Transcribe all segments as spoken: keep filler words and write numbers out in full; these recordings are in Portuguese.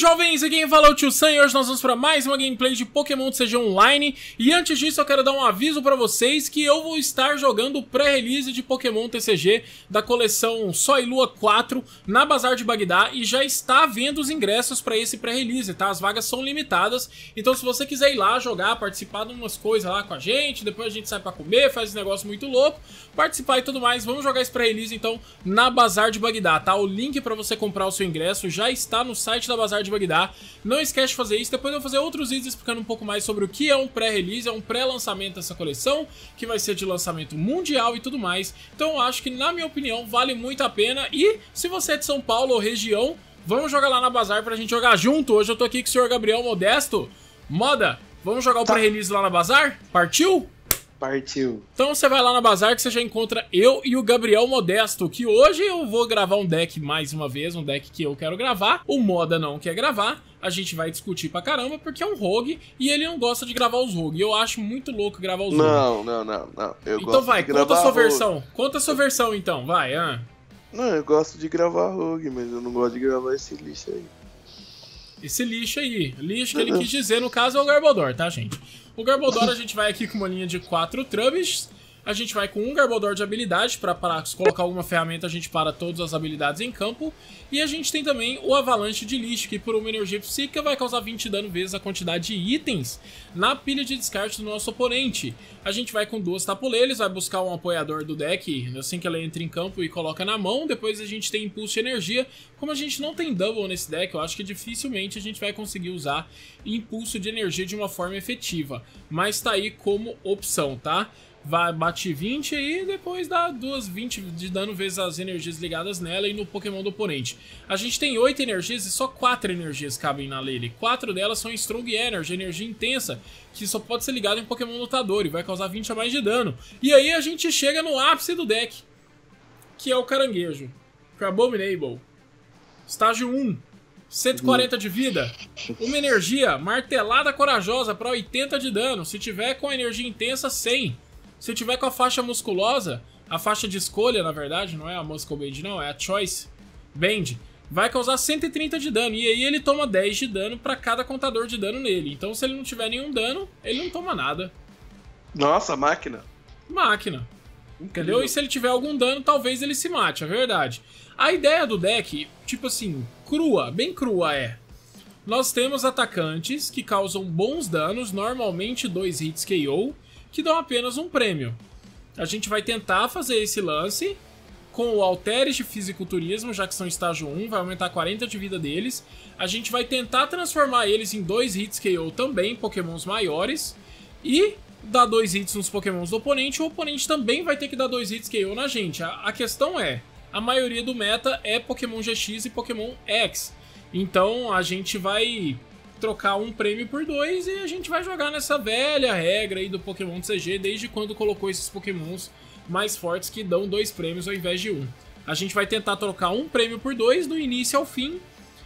jovens, aqui quem fala é o Tio Sam e hoje nós vamos para mais uma gameplay de Pokémon T C G Online. E antes disso eu quero dar um aviso para vocês que eu vou estar jogando o pré-release de Pokémon T C G da coleção Sol e Lua quatro na Bazar de Bagdá e já está vendo os ingressos para esse pré-release, tá? As vagas são limitadas, então se você quiser ir lá jogar, participar de umas coisas lá com a gente, depois a gente sai para comer, faz esse negócio muito louco, participar e tudo mais, vamos jogar esse pré-release então na Bazar de Bagdá, tá? O link para você comprar o seu ingresso já está no site da Bazar de Bagdá. Não esquece de fazer isso, depois eu vou fazer outros vídeos explicando um pouco mais sobre o que é um pré-release, é um pré-lançamento dessa coleção, que vai ser de lançamento mundial e tudo mais. Então eu acho que, na minha opinião, vale muito a pena. E se você é de São Paulo ou região, vamos jogar lá na Bazar pra gente jogar junto. Hoje eu tô aqui com o senhor Gabriel Modesto. Moda, vamos jogar o tá. pré-release lá na Bazar? Partiu? Partiu. Então você vai lá na Bazar que você já encontra eu e o Gabriel Modesto, que hoje eu vou gravar um deck mais uma vez, um deck que eu quero gravar, o Moda não quer gravar, a gente vai discutir pra caramba porque é um rogue e ele não gosta de gravar os rogue. Eu acho muito louco gravar os rogue. Não, não, não, não. Eu então gosto vai, de conta a sua rogue. versão, conta a sua versão então, vai, ah. Não, eu gosto de gravar rogue, mas eu não gosto de gravar esse lixo aí. Esse lixo aí, lixo que ele quis dizer no caso é o Garbodor, tá gente? O Garbodor a gente vai aqui com uma linha de quatro Trubbish. A gente vai com um Garbodor de habilidade, para colocar alguma ferramenta a gente para todas as habilidades em campo. E a gente tem também o Avalanche de Lixo, que por uma energia psíquica vai causar vinte dano vezes a quantidade de itens na pilha de descarte do nosso oponente. A gente vai com duas Tapuleiras, vai buscar um apoiador do deck assim que ela entra em campo e coloca na mão. Depois a gente tem Impulso de Energia. Como a gente não tem Double nesse deck, eu acho que dificilmente a gente vai conseguir usar Impulso de Energia de uma forma efetiva. Mas tá aí como opção, tá? Vai, bate vinte aí e depois dá duas vinte de dano vezes as energias ligadas nela e no Pokémon do oponente. A gente tem oito energias e só quatro energias cabem na Lele. quatro delas são Strong Energy, energia intensa, que só pode ser ligada em Pokémon lutador e vai causar vinte a mais de dano. E aí a gente chega no ápice do deck, que é o Caranguejo. Crabominable. Estágio um. cento e quarenta de vida, uma energia martelada corajosa para oitenta de dano, se tiver com energia intensa cem. Se tiver com a faixa musculosa, a faixa de escolha, na verdade, não é a Muscle Band não, é a Choice Band, vai causar cento e trinta de dano, e aí ele toma dez de dano para cada contador de dano nele. Então se ele não tiver nenhum dano, ele não toma nada. Nossa, máquina. Máquina. Entendeu? E se ele tiver algum dano, talvez ele se mate, é verdade. A ideia do deck, tipo assim, crua, bem crua é. Nós temos atacantes que causam bons danos, normalmente dois hits K O, que dão apenas um prêmio. A gente vai tentar fazer esse lance com o Alteres de Fisiculturismo, já que são estágio um, vai aumentar quarenta de vida deles. A gente vai tentar transformar eles em dois hits K O também, pokémons maiores, e dar dois hits nos pokémons do oponente. O oponente também vai ter que dar dois hits K O na gente. A, a questão é, a maioria do meta é Pokémon G X e Pokémon X, então a gente vai trocar um prêmio por dois e a gente vai jogar nessa velha regra aí do Pokémon T C G desde quando colocou esses Pokémons mais fortes que dão dois prêmios ao invés de um. A gente vai tentar trocar um prêmio por dois do início ao fim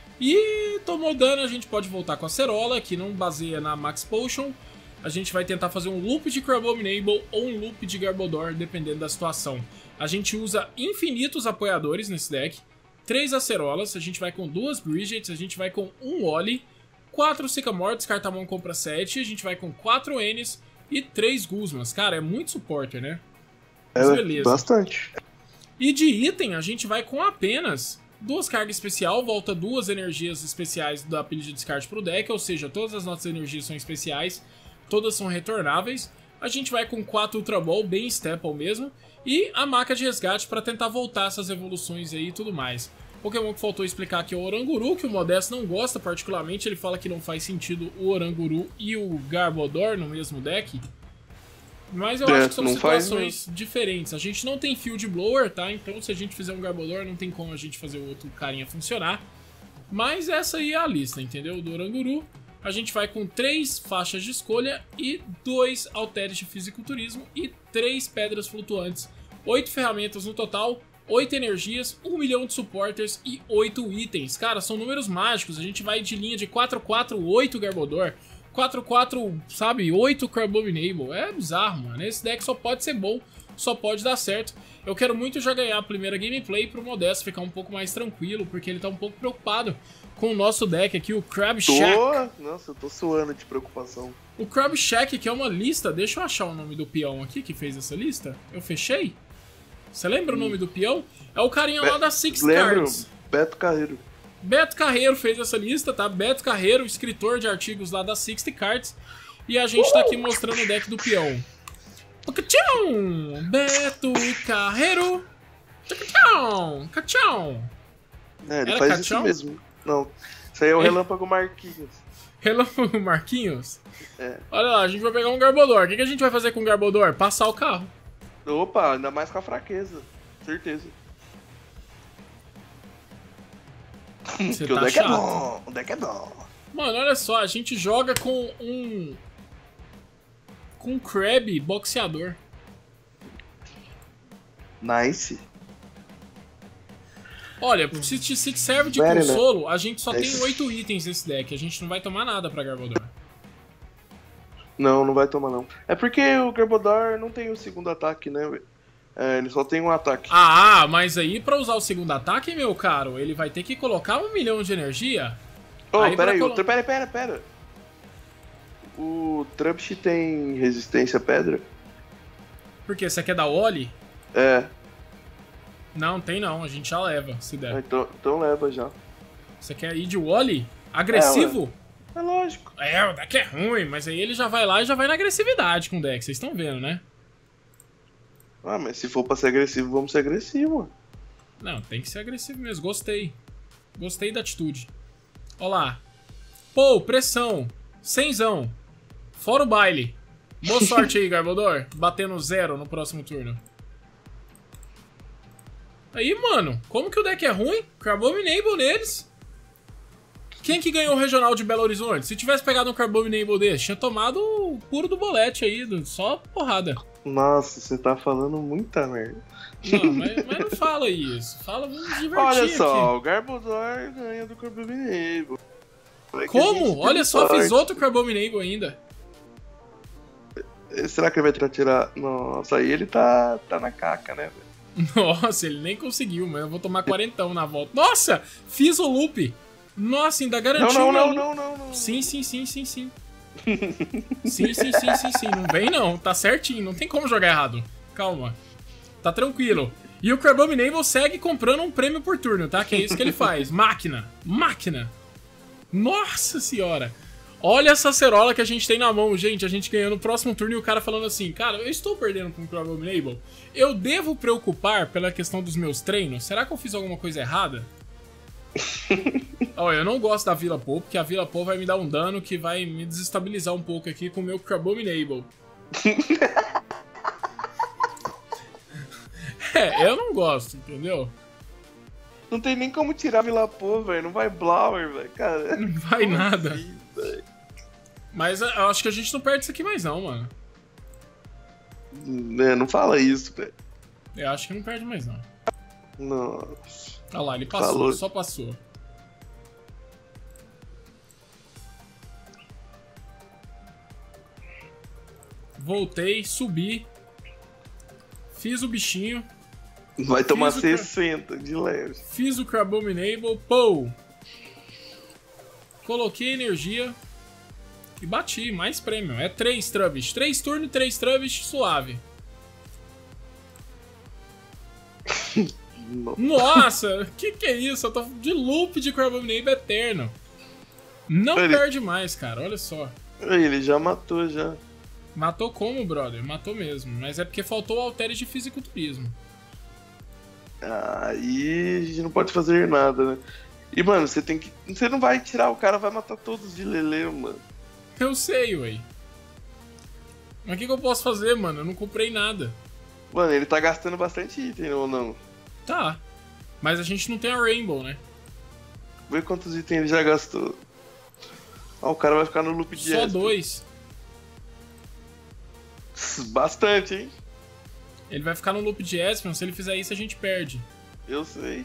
e tomou dano, a gente pode voltar com a Cerola, que não baseia na Max Potion. A gente vai tentar fazer um loop de Crabominable ou um loop de Garbodor, dependendo da situação. A gente usa infinitos apoiadores nesse deck, três Acerolas, a gente vai com duas Bridgets, a gente vai com um Oli, quatro Sycamore, descarta a mão, compra sete, a gente vai com quatro Ns e três Guzmas. Cara, é muito supporter, né? Mas é, beleza. Bastante. E de item, a gente vai com apenas duas cargas especial, volta duas energias especiais da pilha de descarte pro deck, ou seja, todas as nossas energias são especiais, todas são retornáveis. A gente vai com quatro Ultra Ball, bem staple mesmo, e a maca de resgate para tentar voltar essas evoluções aí e tudo mais. Pokémon que faltou explicar aqui é o Oranguru, que o Modesto não gosta particularmente, ele fala que não faz sentido o Oranguru e o Garbodor no mesmo deck. Mas eu é, acho que são situações faz, diferentes. A gente não tem Field Blower, tá? Então se a gente fizer um Garbodor, não tem como a gente fazer o outro carinha funcionar. Mas essa aí é a lista, entendeu? Do Oranguru. A gente vai com três faixas de escolha e dois Alteres de Fisiculturismo e três Pedras Flutuantes. Oito ferramentas no total, oito energias, um milhão de supporters e oito itens. Cara, são números mágicos. A gente vai de linha de quatro quatro, oito Garbodor, quatro quatro, sabe, oito Crabominable. É bizarro, mano. Esse deck só pode ser bom só pode dar certo. Eu quero muito já ganhar a primeira gameplay pro Modesto ficar um pouco mais tranquilo, porque ele tá um pouco preocupado com o nosso deck aqui, o Crab Shack. Tô... Nossa, eu tô suando de preocupação. O Crab Shack, que é uma lista, deixa eu achar o nome do peão aqui que fez essa lista. Eu fechei? Você lembra hum. o nome do peão? É o carinha Be lá da Six lembro, Cards. Beto Carreiro. Beto Carreiro fez essa lista, tá? Beto Carreiro, escritor de artigos lá da sixty Cards. E a gente tá aqui mostrando o deck do peão. Cachão! Beto Carreiro! Cachão! Cachão! É, ele Era faz Cachão? isso mesmo. Não, isso aí é o É. Relâmpago Marquinhos. Relâmpago Marquinhos? É. Olha lá, a gente vai pegar um Garbodor. O que, que a gente vai fazer com o Garbodor? Passar o carro. Opa, ainda mais com a fraqueza. Certeza. Você Porque tá o deck chato. é bom, o deck é bom. Mano, olha só, a gente joga com um... Com um Crab boxeador. Nice. Olha, se te, se te serve de Very consolo, a gente só nice. tem oito itens nesse deck. A gente não vai tomar nada pra Garbodor. Não, não vai tomar não. É porque o Garbodor não tem o segundo ataque, né, velho? É, ele só tem um ataque. Ah, mas aí pra usar o segundo ataque, meu caro, ele vai ter que colocar um milhão de energia. Oh, aí pera aí, colo... o... pera, pera, pera. O Trubbish tem resistência à pedra? Por quê? Você quer dar Oli? É. Não, tem não. A gente já leva, se der. Então, então leva já. Você quer ir de Wally? Agressivo? É, é lógico. É, o deck é ruim, mas aí ele já vai lá e já vai na agressividade com o deck. Vocês estão vendo, né? Ah, mas se for pra ser agressivo, vamos ser agressivo. Não, tem que ser agressivo mesmo. Gostei. Gostei da atitude. Ó lá. Pô, pressão. Cenzão. Fora o baile. Boa sorte aí, Garbodor. Batendo zero no próximo turno. Aí, mano. Como que o deck é ruim? Crabominable neles. Quem que ganhou o regional de Belo Horizonte? Se tivesse pegado um Crabominable desse, tinha tomado o puro do bolete aí. Só porrada. Nossa, você tá falando muita merda. Não, mas, mas não fala isso. Fala, vamos divertir. Olha só, aqui. o Garbodor ganha do Crabominable. Como? Olha só, fiz outro Crabominable ainda. Será que ele vai tentar tirar? Nossa, aí ele tá, tá na caca, né, velho? Nossa, ele nem conseguiu, mas eu vou tomar quarentão na volta. Nossa, fiz o loop. Nossa, ainda garantiu. Não, não, meu... não, não, não, não. Sim, sim, sim, sim, sim. Sim, sim, sim, sim, sim. Não vem não, tá certinho, não tem como jogar errado. Calma. Tá tranquilo. E o Crabominable segue comprando um prêmio por turno, tá? Que é isso que ele faz. Máquina. Máquina. Nossa senhora. Olha essa cerola que a gente tem na mão, gente. A gente ganhando no próximo turno e o cara falando assim: cara, eu estou perdendo com o Crabominable. Eu devo preocupar pela questão dos meus treinos? Será que eu fiz alguma coisa errada? Olha, eu não gosto da Vila Pô, porque a Vila Pô vai me dar um dano que vai me desestabilizar um pouco aqui com o meu Crabominable. É, eu não gosto, entendeu? Não tem nem como tirar a Vila Pô, velho. Não vai Blower, velho. Cara, não vai nada. Assim, mas eu acho que a gente não perde isso aqui mais não, mano. É, não fala isso, velho. Eu acho que não perde mais não. Nossa. Olha lá, ele passou, Falou. Só passou. Voltei, subi. Fiz o bichinho. Vai tomar Fiz o sessenta de leve. Fiz o Crabominable, pô! Coloquei energia e bati, mais prêmio. É três Trubbish. três turnos, três Trubbish, suave. Nossa, que que é isso? Eu tô de loop de Crabominable eterno. Não Ele... perde mais, cara, olha só. Ele já matou, já. Matou como, brother? Matou mesmo. Mas é porque faltou o Alteres de fisiculturismo. Aí a gente não pode fazer nada, né? E, mano, você tem que... Você não vai tirar, o cara vai matar todos de lelê, mano. Eu sei, ué. Mas o que, que eu posso fazer, mano? Eu não comprei nada. Mano, ele tá gastando bastante item, ou não? Tá. Mas a gente não tem a Rainbow, né? Vê quantos itens ele já gastou. Ah, o cara vai ficar no loop de Só Esper. dois. Bastante, hein? Ele vai ficar no loop de Espion, se ele fizer isso a gente perde. Eu sei.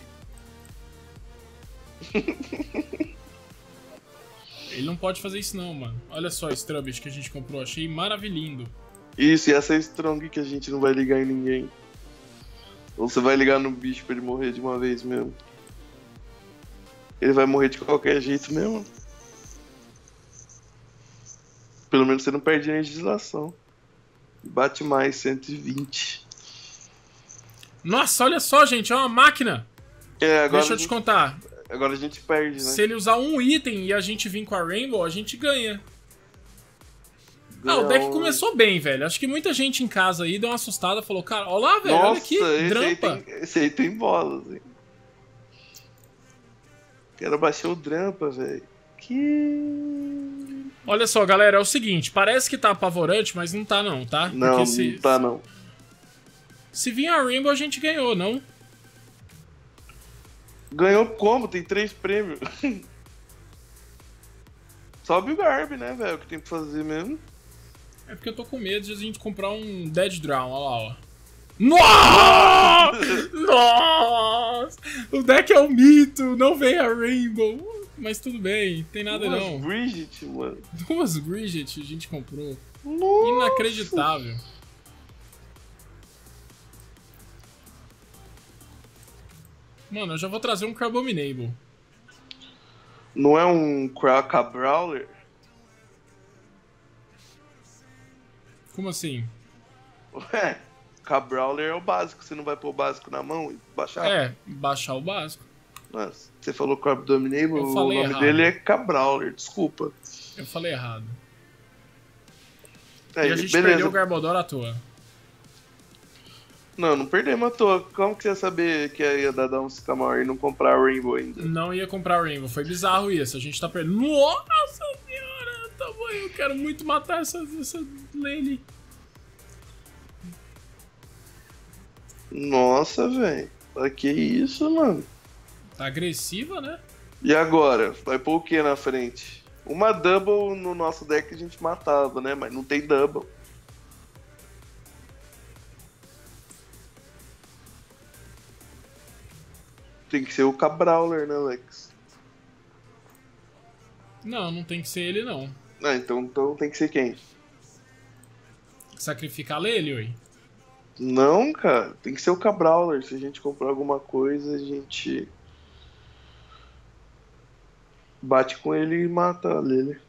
Ele não pode fazer isso não, mano. Olha só esse Trubbish que a gente comprou, achei maravilhindo. Isso, e essa é Strong que a gente não vai ligar em ninguém. Ou você vai ligar no bicho pra ele morrer de uma vez mesmo. Ele vai morrer de qualquer jeito mesmo. Pelo menos você não perde energização. Bate mais, cento e vinte. Nossa, olha só, gente, é uma máquina. É, agora Deixa eu te gente, contar. Agora a gente perde, né? Se ele usar um item e a gente vir com a Rainbow, a gente ganha. Ah, o Ganha deck um- começou bem, velho. Acho que muita gente em casa aí deu uma assustada, falou, cara, olha lá, velho, Nossa, olha aqui, esse aí, drampa. tem, esse aí tem bolas, hein? Quero baixar o Drampa, velho. Que... Olha só, galera, é o seguinte, parece que tá apavorante, mas não tá não, tá? Não, Porque se, não tá não. se vir a Rainbow, a gente ganhou, não? Ganhou como? Tem três prêmios. Sobe o Garb, né, velho? O que tem que fazer mesmo. É porque eu tô com medo de a gente comprar um Dead Drown, olha lá, ó. Nossa! Nossa! O deck é um mito, não vem a Rainbow. Mas tudo bem, tem nada Duas não. Bridget, mano. Duas Bridget a gente comprou. Nossa. Inacreditável. Mano, eu já vou trazer um Crabominable. Não é um Kraka Brawler? Como assim? Ué, K-Brawler é o básico. Você não vai pôr o básico na mão e baixar? É, baixar o básico. Nossa, você falou Crabominable, Eu o falei nome errado. dele é K-Brawler, desculpa. Eu falei errado. Aí, E a gente beleza. perdeu o Garbodor à toa. Não, não perdemos à toa. Como que você ia saber que ia dar um Sycamore e não comprar a Rainbow ainda? Não ia comprar o Rainbow, foi bizarro isso. A gente tá perdendo. Nossa senhora, tamanho, eu quero muito matar essa, essa Lane. Nossa, velho. Que isso, mano? Tá agressiva, né? E agora? Vai pôr o que na frente? Uma double no nosso deck a gente matava, né? Mas não tem double. Tem que ser o K-Brawler, né, Alex? Não, não tem que ser ele, não. Ah, então, então tem que ser quem? Sacrificar ele, oi. Não, cara. Tem que ser o K-Brawler. Se a gente comprar alguma coisa, a gente... bate com ele e mata ele.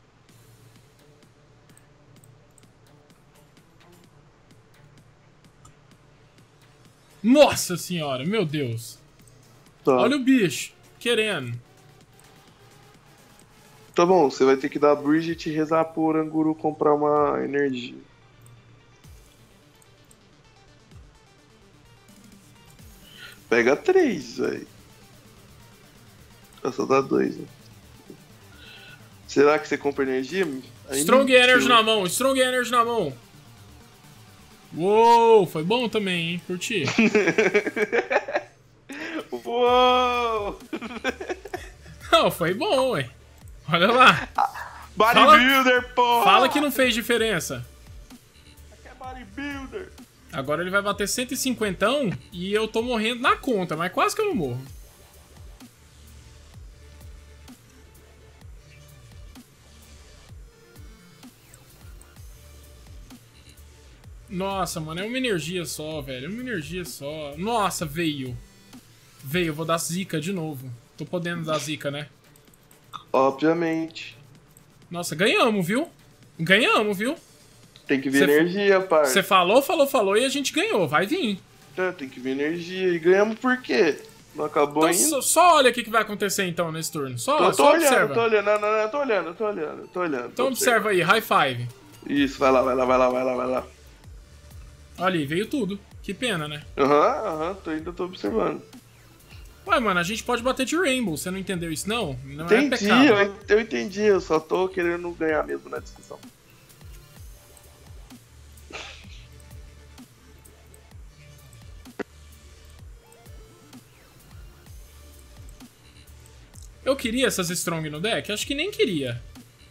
Nossa senhora, meu Deus. Tá. Olha o bicho, querendo. Tá bom, você vai ter que dar a Bridget e rezar pro Oranguru comprar uma energia. Pega três, velho. Só dá dois, né? Será que você compra energia? Aí Strong mentiu. Energy na mão, Strong Energy na mão. Uou, foi bom também, hein? Curti. Uou! Não, foi bom, ué. Olha lá. Bodybuilder, porra! Fala que não fez diferença. Aqui é bodybuilder. Agora ele vai bater cento e cinquenta e eu tô morrendo na conta, mas quase que eu não morro. Nossa, mano, é uma energia só, velho. É uma energia só. Nossa, veio. Veio, eu vou dar zica de novo. Tô podendo dar zica, né? Obviamente. Nossa, ganhamos, viu? Ganhamos, viu? Tem que vir Cê- energia, parça. Você falou, falou, falou e a gente ganhou. Vai vir. Tá, tem que vir energia. E ganhamos por quê? Não acabou Então ainda? só, só olha o que, que vai acontecer então nesse turno. Só, Eu tô só olhando, observa. tô olhando. Não, não, não, eu tô olhando, eu tô olhando, eu tô olhando. Então tô observa aí, high five. observando. Isso, vai lá, vai lá, vai lá, vai lá, vai lá. Olha aí, veio tudo. Que pena, né? Aham, aham, tô ainda tô observando. Ué, mano, a gente pode bater de Rainbow. Você não entendeu isso, não? Não Entendi, é pecado. eu, eu entendi, eu só tô querendo ganhar mesmo na discussão. Eu queria essas Strong no deck? Acho que nem queria.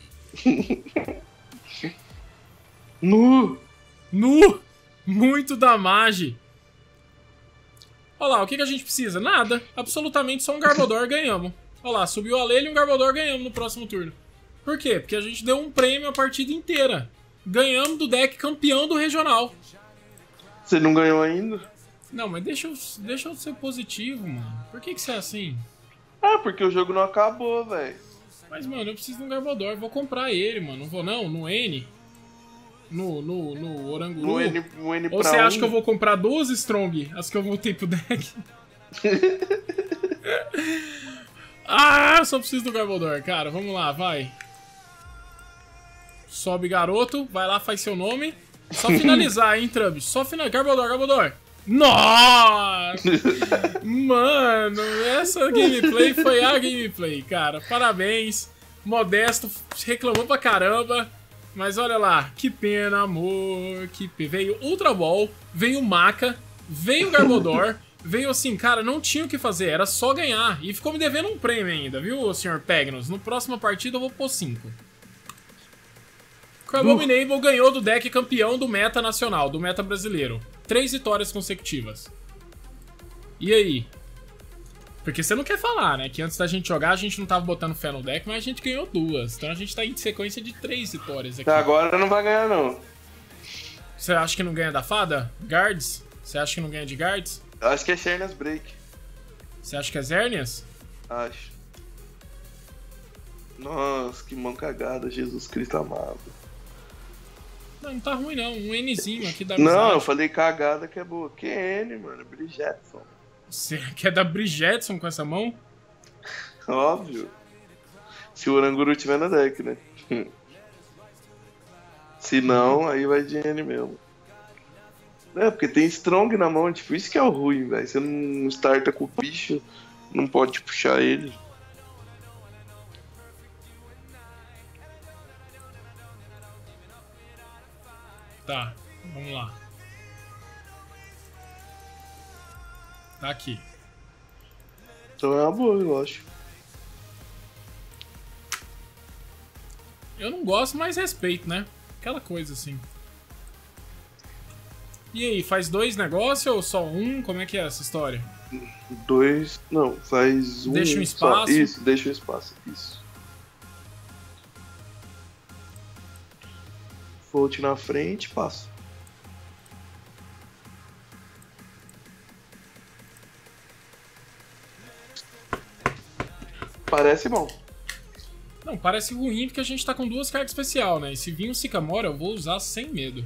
Nu! Nu! Muito damage. Olha lá, o que, que a gente precisa? Nada. Absolutamente só um Garbodor ganhamos. Olha lá, subiu a Lele e um Garbodor ganhamos no próximo turno. Por quê? Porque a gente deu um prêmio a partida inteira. Ganhamos do deck campeão do regional. Você não ganhou ainda? Não, mas deixa eu, deixa eu ser positivo, mano. Por que que você é assim? Ah, porque o jogo não acabou, velho. Mas, mano, eu preciso de um Garbodor. Eu vou comprar ele, mano. Não vou não, no N. No, no, no Oranguru. No N, no N Ou pra você acha um. que eu vou comprar duas Strong? As que eu voltei pro deck? Ah, só preciso do Garbodor, cara. Vamos lá, vai. Sobe, garoto. Vai lá, faz seu nome. Só finalizar, hein, Trubbish. Só finalizar. Garbodor, Garbodor. Nossa! Mano, essa gameplay foi a gameplay, cara. Parabéns. Modesto reclamou pra caramba. Mas olha lá, que pena, amor. Que pena. Veio Ultra Ball, veio Maca, veio Garbodor. Veio assim, cara, não tinha o que fazer, era só ganhar. E ficou me devendo um prêmio ainda, viu, senhor Pegnos? No próxima partida eu vou pôr cinco. Crabominable ganhou do deck campeão do meta nacional, do meta brasileiro. Três vitórias consecutivas. E aí? Porque você não quer falar, né? Que antes da gente jogar a gente não tava botando fé no deck, mas a gente ganhou duas. Então a gente tá em sequência de três vitórias aqui. Agora não vai ganhar, não. Você acha que não ganha da fada? Guards? Você acha que não ganha de Guards? Acho que é Shernas Break. Você acha que é Zernias? Acho. Nossa, que mão cagada, Jesus Cristo amado. Não, não tá ruim não, um Nzinho aqui da Não, amizade. eu falei cagada que é boa. Que N, mano, Bridgetson. Você quer dar Bridgetson com essa mão? Óbvio. Se o Oranguru tiver na deck, né? Se não, aí vai de N mesmo. É, porque tem Strong na mão, tipo, isso que é o ruim, velho. Você não starta com o bicho, não pode puxar ele. Tá, vamos lá. Tá aqui. Então é uma boa, eu acho. Eu não gosto, mas respeito, né? Aquela coisa assim. E aí, faz dois negócios ou só um? Como é que é essa história? Dois. Não, faz um. Deixa um espaço. Só. Isso, deixa um espaço. Isso. Volt na frente, passa. Parece bom. Não, parece ruim porque a gente tá com duas cartas especial, né? E se vir um Sycamore, eu vou usar sem medo.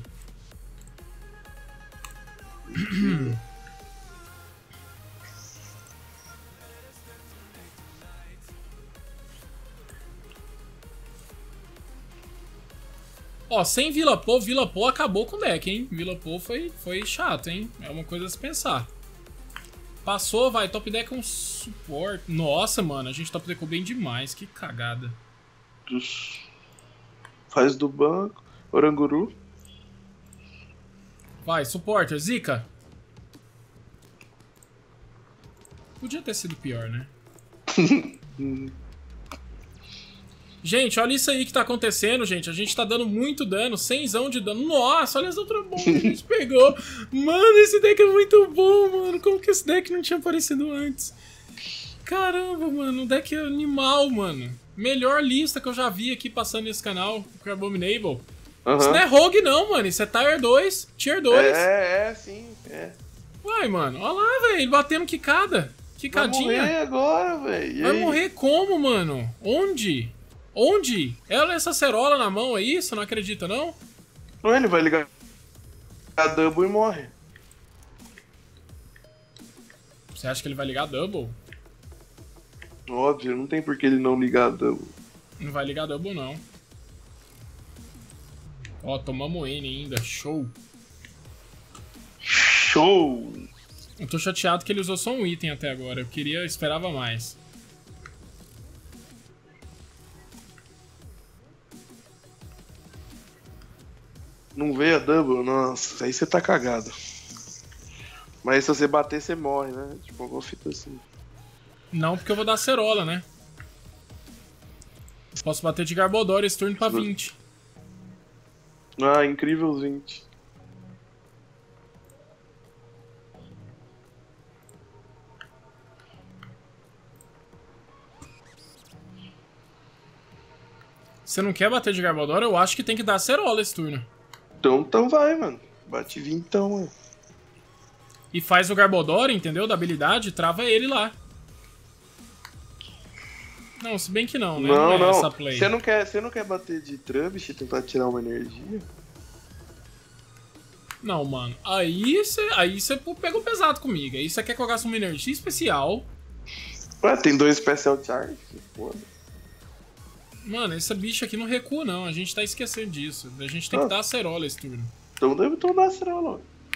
Ó, sem Vila Pô, Vila Pô acabou com o deck, hein? Vila Pô foi, foi chato, hein? É uma coisa a se pensar. Passou, vai, top deck com suporte. Nossa, mano, a gente top deckou bem demais, que cagada. Faz do banco, Oranguru. Vai, supporter, Zika. Podia ter sido pior, né? Gente, olha isso aí que tá acontecendo, gente. A gente tá dando muito dano, cenzão de dano. Nossa, olha as outras bombas que a gente pegou. Mano, esse deck é muito bom, mano. Como que esse deck não tinha aparecido antes? Caramba, mano, o deck é animal, mano. Melhor lista que eu já vi aqui passando nesse canal, o Abominable. Uhum. Isso não é Rogue não, mano. Isso é Tier dois, Tier dois. É, é, sim, é. Uai, mano, olha lá, velho, ele batendo quicada. Quicadinha. Vai morrer agora, velho. Vai morrer como, mano? Onde? Onde? Ela é essa cerola na mão aí? Você não acredita, não? Não, ele vai ligar a double e morre. Você acha que ele vai ligar double? Óbvio, não tem por que ele não ligar a double. Não vai ligar double, não. Ó, tomamos N ainda. Show. Show! Eu tô chateado que ele usou só um item até agora. Eu queria, eu esperava mais. Não veio a double? Nossa, aí você tá cagado. Mas se você bater, você morre, né? Tipo, alguma fita assim. Não, porque eu vou dar cerola, né? Posso bater de Garbodor esse turno pra vinte. Ah, incrível vinte. Você não quer bater de Garbodor? Eu acho que tem que dar Acerola esse turno. Então, então vai, mano. Bate vintão, mano. E faz o Garbodor, entendeu? Da habilidade, trava ele lá. Não, se bem que não, né? Não, não. É não. essa play. Você não quer, você não quer bater de Trubbish e tentar tirar uma energia? Não, mano. Aí você aí você pegou pesado comigo. Aí você quer que eu gaste uma energia especial. Ué, tem dois Special Charge? Foda. Mano, essa bicha aqui não recua, não. A gente tá esquecendo disso. A gente tem que Ah. dar Acerola esse turno. Então deve então dar Acerola.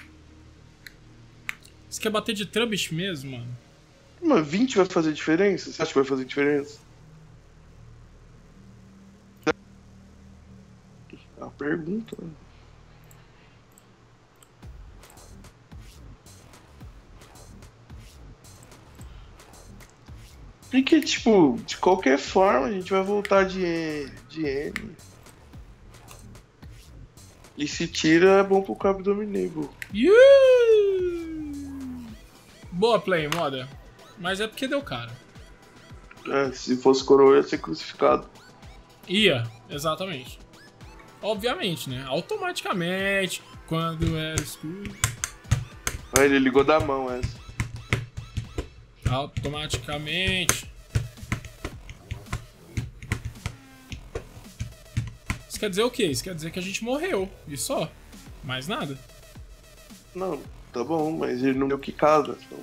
Você quer bater de Trubbish mesmo, mano? Mano, vinte vai fazer diferença? Você acha que vai fazer diferença? É uma pergunta, né? Porque, tipo, de qualquer forma a gente vai voltar de, de N. E se tira é bom pro Cabo Dominable. Yuuu! Boa play, moda. Mas é porque deu cara. É, se fosse coroa ia ser crucificado. Ia, exatamente. Obviamente, né? Automaticamente, quando é escuro. Aí ele ligou da mão essa. Automaticamente. Isso quer dizer o quê? Isso quer dizer que a gente morreu. E só. Mais nada. Não, tá bom, mas ele não deu quicada. Então...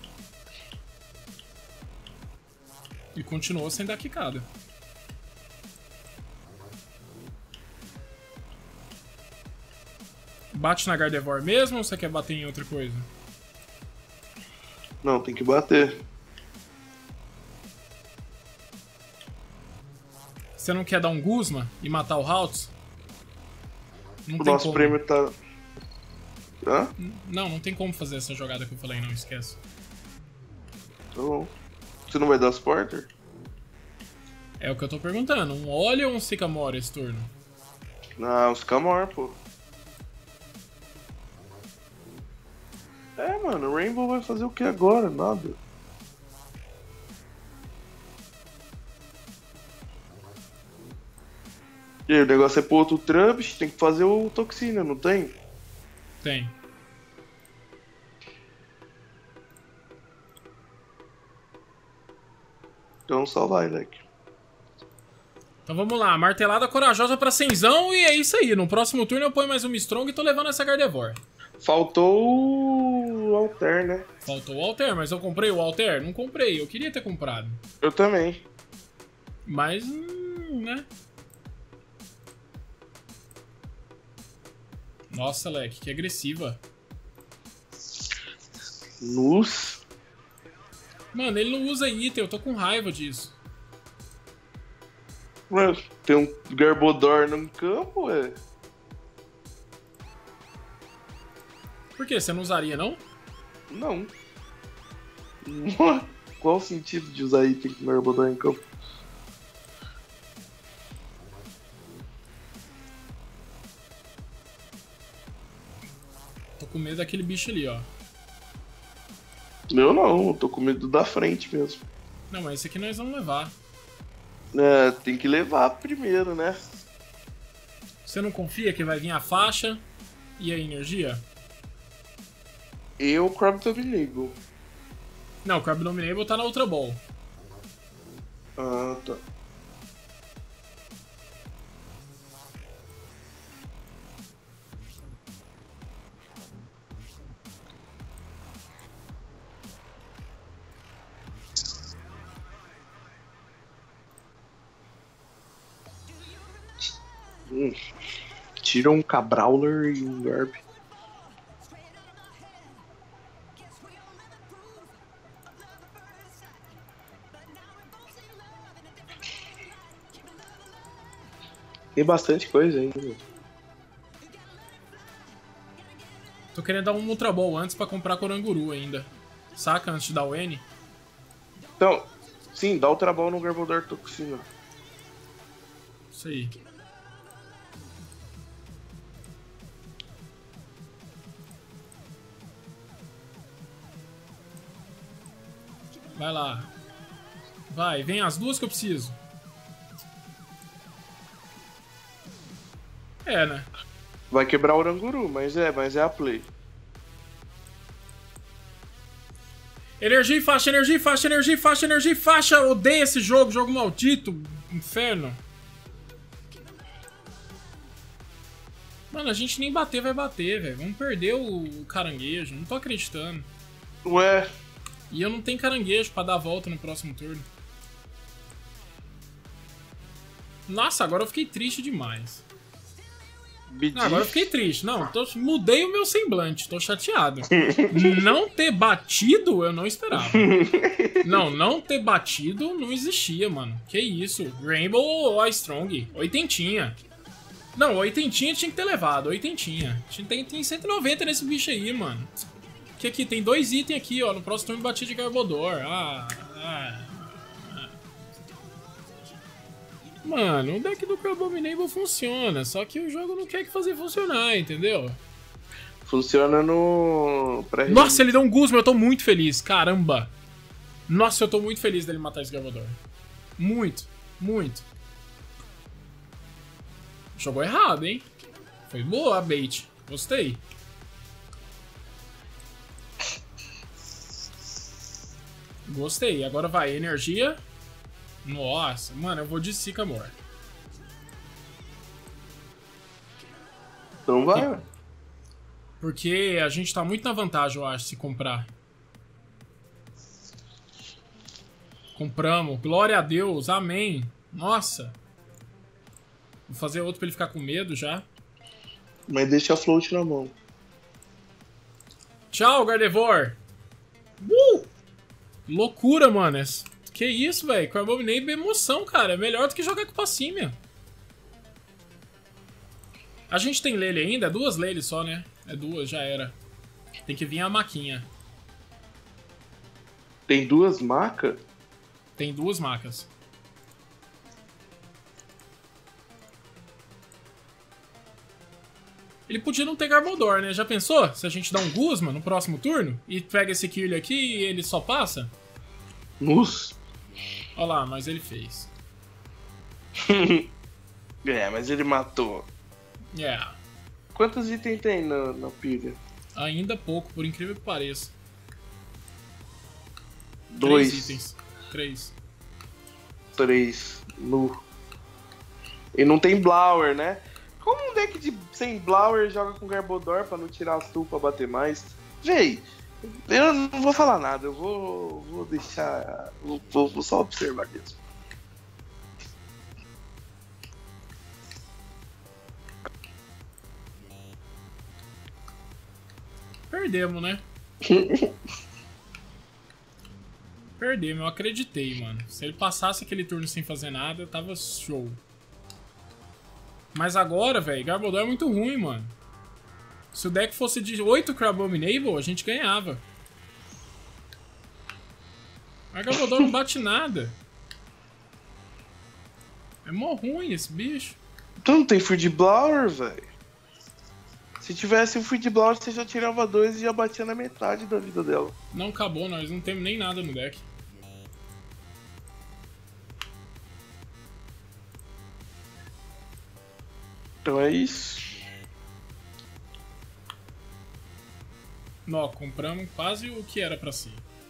E continuou sem dar quicada. Bate na Gardevoir mesmo ou você quer bater em outra coisa? Não, tem que bater. Você não quer dar um Guzma e matar o Haltz? Não O tem nosso como. prêmio tá... Hã? Não, não tem como fazer essa jogada que eu falei, não, esquece. Tá bom. Você não vai dar Sporter? É o que eu tô perguntando, um Olho ou um Sycamore esse turno? Não, os Camor, pô. É, mano, o Rainbow vai fazer o que agora? Nada. E aí, o negócio é pôr outro Trubbish, tem que fazer o Toxina, não tem? Tem. Então só vai, leque. Então vamos lá, martelada corajosa pra Senzão e é isso aí. No próximo turno eu ponho mais uma Strong e tô levando essa Gardevoir. Faltou o Alter, né? Faltou o Alter, mas eu comprei o Alter? Não comprei, eu queria ter comprado. Eu também. Mas, hum, né? Nossa, Leque, que agressiva. Luz. Mano, ele não usa item, eu tô com raiva disso. Mano, tem um Garbodor no campo, ué. Por quê? Você não usaria, não? Não. Qual o sentido de usar item com Garbodor em campo? Tô com medo daquele bicho ali, ó. Eu não, eu tô com medo da frente mesmo. Não, mas esse aqui nós vamos levar. É, tem que levar primeiro, né? Você não confia que vai vir a faixa e a energia? Eu, Crab Dominable. Não, o Crab Dominable tá na Ultra Ball. Ah, tá. Hum. Tira um Cabrawler e um Garb. Tem bastante coisa ainda. Tô querendo dar um Ultra Ball antes pra comprar Coranguru ainda. Saca? Antes de dar o N. Então, sim, dá o trabalho no Garbodor Toxina. Isso aí. Vai lá. Vai, vem as duas que eu preciso. É, né? Vai quebrar o Oranguru, mas é, mas é a play. Energia e faixa, energia e faixa, energia e faixa, energia e faixa. Odeio esse jogo, jogo maldito. Inferno. Mano, a gente nem bater vai bater, velho. Vamos perder o caranguejo. Não tô acreditando. Ué. E eu não tenho caranguejo pra dar a volta no próximo turno. Nossa, agora eu fiquei triste demais. Não, agora eu fiquei triste. Não, tô, mudei o meu semblante. Tô chateado. Não ter batido, eu não esperava. Não, não ter batido não existia, mano. Que isso? Rainbow ou Strong? Oitentinha. Não, oitentinha tinha que ter levado. Oitentinha. Tem, tem cento e noventa nesse bicho aí, mano. Que aqui, tem dois itens aqui, ó. No próximo turno bati de Garbodor. Ah, ah. Mano, o deck do Crabominable funciona, só que o jogo não quer que fazer funcionar, entendeu? Funciona no... Nossa, ele deu um Guzma, eu tô muito feliz, caramba. Nossa, eu tô muito feliz dele matar esse Garbodor. Muito, muito. Jogou errado, hein? Foi boa a bait, gostei. Gostei, agora vai, energia... Nossa, mano, eu vou de Sycamore. Então vai. Porque a gente tá muito na vantagem, eu acho, se comprar. Compramos. Glória a Deus. Amém. Nossa. Vou fazer outro pra ele ficar com medo já. Mas deixa a float na mão. Tchau, Gardevoir. Uh! Loucura, mano. Que isso, velho? Crabominable é emoção, cara. É melhor do que jogar com Passímia. A gente tem Lele ainda? É duas Lele só, né? É duas, já era. Tem que vir a maquinha. Tem duas macas? Tem duas macas. Ele podia não ter Garbodor, né? Já pensou? Se a gente dá um Guzma no próximo turno e pega esse Kirli aqui e ele só passa? Nossa. Olha lá, mas ele fez. É, mas ele matou. Yeah. Quantos itens tem na, na pilha? Ainda pouco, por incrível que pareça. Dois. Três itens. Três. Três. Nu. E não tem Blower, né? Como um deck de sem Blower joga com Garbodor pra não tirar as tuas pra bater mais? Véi, eu não vou falar nada, eu vou, vou deixar. Vou, vou, vou só observar mesmo. Perdemos, né? Perdemos, eu acreditei, mano. Se ele passasse aquele turno sem fazer nada, tava show. Mas agora, velho, Garbodor é muito ruim, mano. Se o deck fosse de oito Crabominable, a gente ganhava. Mas Garbodor não bate nada. É mó ruim esse bicho. Então não tem Food Blower, velho. Se tivesse um Food Blower, você já tirava dois e já batia na metade da vida dela. Não acabou, nós não temos nem nada no deck. Então é isso. Nó, compramos quase o que era pra si.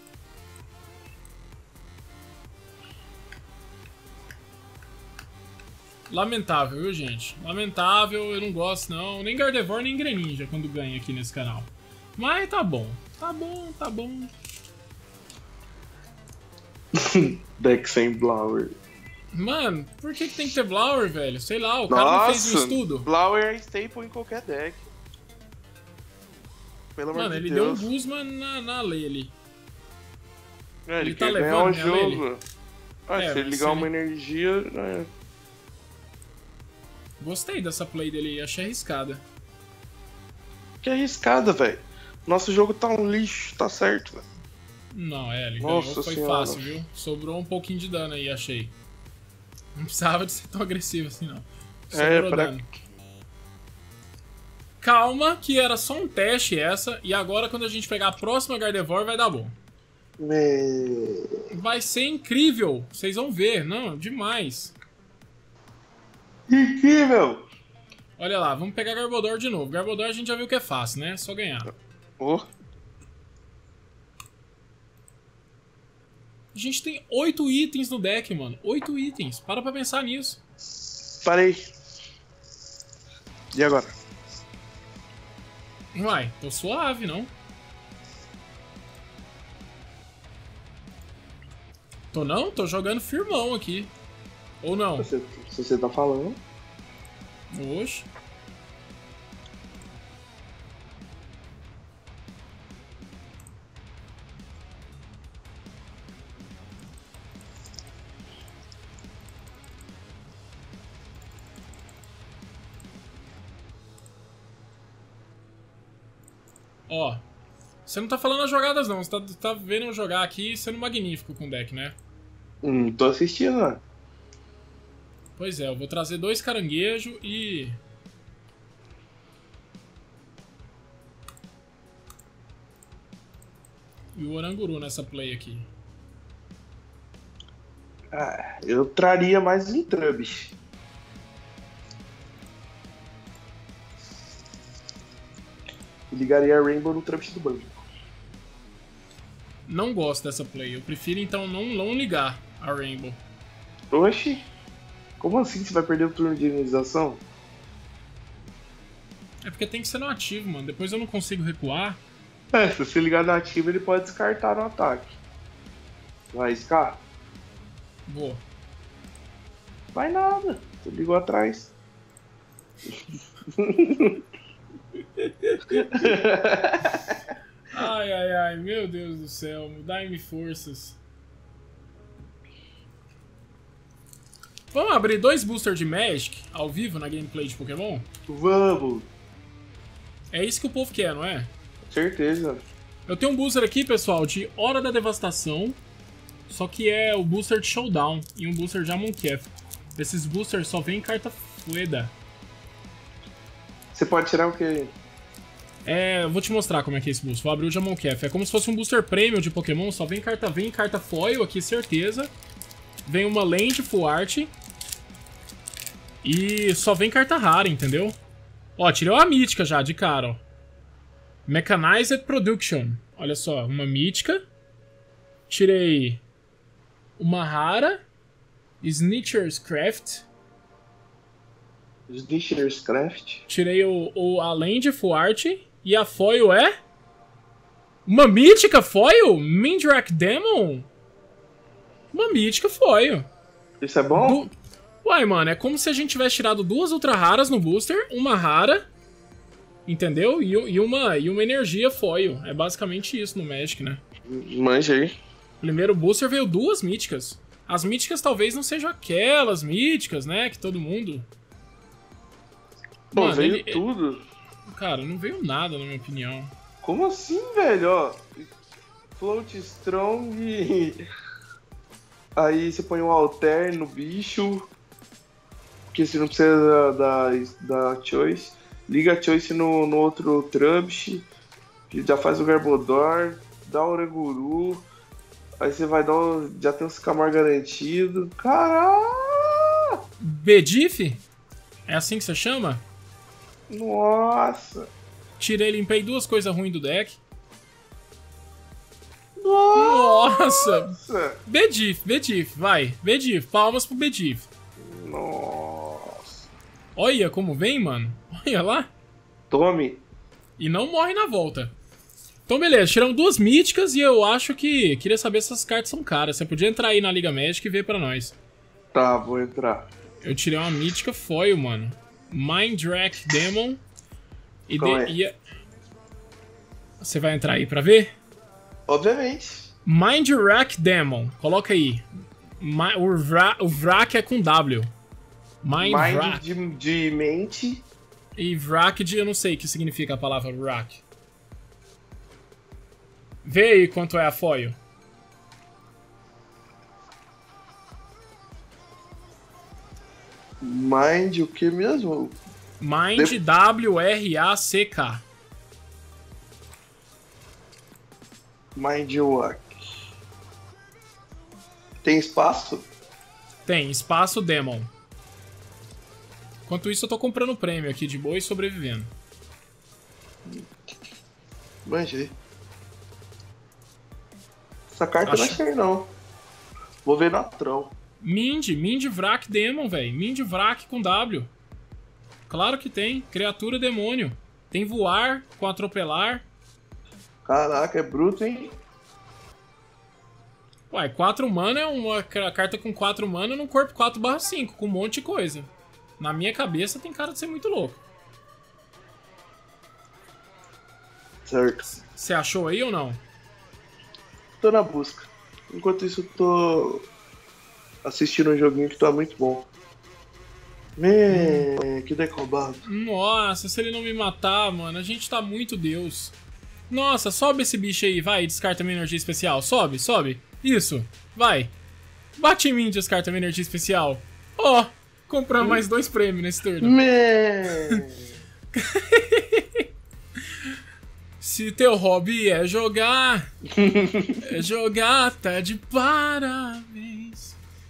Lamentável, viu, gente? Lamentável, eu não gosto não. Nem Gardevoir, nem Greninja quando ganha aqui nesse canal. Mas tá bom. Tá bom, tá bom. Deck sem Blower. Mano, por que, que tem que ter Blower, velho? Sei lá, o cara Nossa, não fez um estudo. Blower é staple em qualquer deck. Pelo amor Mano, de ele Deus. deu um Guzma na, na Lele. É, ele, ele quer tá ganhar o levando, né, jogo. Ah, É, se ele se ligar ele- uma energia... É. Gostei dessa play dele, achei arriscada. Que arriscada, velho. Nosso jogo tá um lixo, tá certo, velho. Não, é, ele Nossa ganhou, foi senhora. fácil, viu? Sobrou um pouquinho de dano aí, achei. Não precisava de ser tão agressivo assim, não. Sobrou pra- dano. Calma, que era só um teste essa, e agora quando a gente pegar a próxima Gardevoir vai dar bom. É... Vai ser incrível, vocês vão ver. Não, demais. Incrível! Olha lá, vamos pegar Garbodor de novo. Garbodor a gente já viu que é fácil, né? Só ganhar. Oh. A gente tem oito itens no deck, mano. Oito itens. Para pra pensar nisso. Parei. E agora? Uai, tô suave, não? Tô não? Tô jogando firmão aqui. Ou não? Se, se você tá falando. Oxe. Ó, você não tá falando as jogadas não, você tá, tá vendo eu jogar aqui sendo magnífico com o deck, né? Hum, tô assistindo, né? Pois é, eu vou trazer dois caranguejos e... E o Oranguru nessa play aqui. Ah, eu traria mais um Trubbish. Ligaria a Rainbow no Trubbish do banco. Não gosto dessa play, eu prefiro então não, não ligar a Rainbow. Oxi, como assim você vai perder o turno de iniciação? É porque tem que ser no ativo, mano, depois eu não consigo recuar. É, se você ligar no ativo ele pode descartar no ataque. Vai arriscar? Vou. Vai nada, você ligou atrás. Ai, ai, ai, meu Deus do céu, dai-me forças. Vamos abrir dois boosters de Magic ao vivo na gameplay de Pokémon? Vamos! É isso que o povo quer, não é? Certeza. Eu tenho um booster aqui, pessoal, de Hora da Devastação, só que é o booster de Showdown e um booster de Amonkhet. Esses boosters só vem carta Fueda. Você pode tirar o que? É, eu vou te mostrar como é que é esse booster. Vou abrir o de Amonkhet. É como se fosse um booster premium de Pokémon, só vem carta vem carta foil aqui, certeza. Vem uma Land Full Art. E só vem carta rara, entendeu? Ó, tirei uma mítica já, de cara, ó. Mechanized Production. Olha só, uma mítica. Tirei uma rara. Snitcher's Craft. Snitcher's Craft. Tirei o, o, a Land Full Art. E a foil é... Uma mítica foil? Mindrak Demon? Uma mítica foil. Isso é bom? Do... Uai, mano, é como se a gente tivesse tirado duas ultra raras no booster, uma rara, entendeu? E, e, uma, e uma energia foil. É basicamente isso no Magic, né? Manja aí. Primeiro booster veio duas míticas. As míticas talvez não sejam aquelas míticas, né? Que todo mundo... Pô, Mano, veio ele... tudo. Cara, não veio nada, na minha opinião. Como assim, velho? Ó, Float Strong. Aí você põe um Alter no bicho. Porque você não precisa da, da, da Choice. Liga a Choice no, no outro Trubbish. Já faz o Garbodor. Dá o Oranguru. Aí você vai dar o, já tem os Camar garantido. Caralho! Bedif? É assim que você chama? Nossa! Tirei, limpei duas coisas ruins do deck. Nossa! Nossa! Bedif, Bedif, vai. Bedif, palmas pro Bedif. Nossa! Olha como vem, mano. Olha lá. Tome! E não morre na volta. Então, beleza. Tiramos duas míticas e eu acho que... Queria saber se essas cartas são caras. Você podia entrar aí na Liga Magic e ver pra nós. Tá, vou entrar. Eu tirei uma mítica foil, mano. Mindrak Demon. E, de, é? e a... Você vai entrar aí pra ver? Obviamente. Mindrak Demon. Coloca aí. Ma... O, Vra... o Vrak é com W. Mindrak. Mind de, de mente. E Vrak de... Eu não sei o que significa a palavra Vrak. Vê aí quanto é a foil. Mind o que mesmo? Mind, De... W R A C K. Mind Walk. Tem espaço? Tem, espaço Demon. Enquanto isso, eu tô comprando prêmio aqui de boa e sobrevivendo. Manjei. Essa carta Acho... não achei, não. Vou ver na Troll. Mind, Mind Vrak Demon, velho. Mind Vrak com W. Claro que tem. Criatura demônio. Tem voar com atropelar. Caraca, é bruto, hein? Ué, quatro mana é uma carta com quatro mana num corpo quatro barra cinco, com um monte de coisa. Na minha cabeça tem cara de ser muito louco. Certo. Você achou aí ou não? Tô na busca. Enquanto isso, tô assistindo um joguinho que tá muito bom. Mê, que deck roubado. Nossa, se ele não me matar, mano, a gente tá muito Deus. Nossa, sobe esse bicho aí, vai, descarta minha energia especial. Sobe, sobe. Isso, vai. Bate em mim, descarta minha energia especial. Ó, oh, comprar hum. mais dois prêmios nesse turno. Mê. Se teu hobby é jogar, é jogar, tá de parabéns.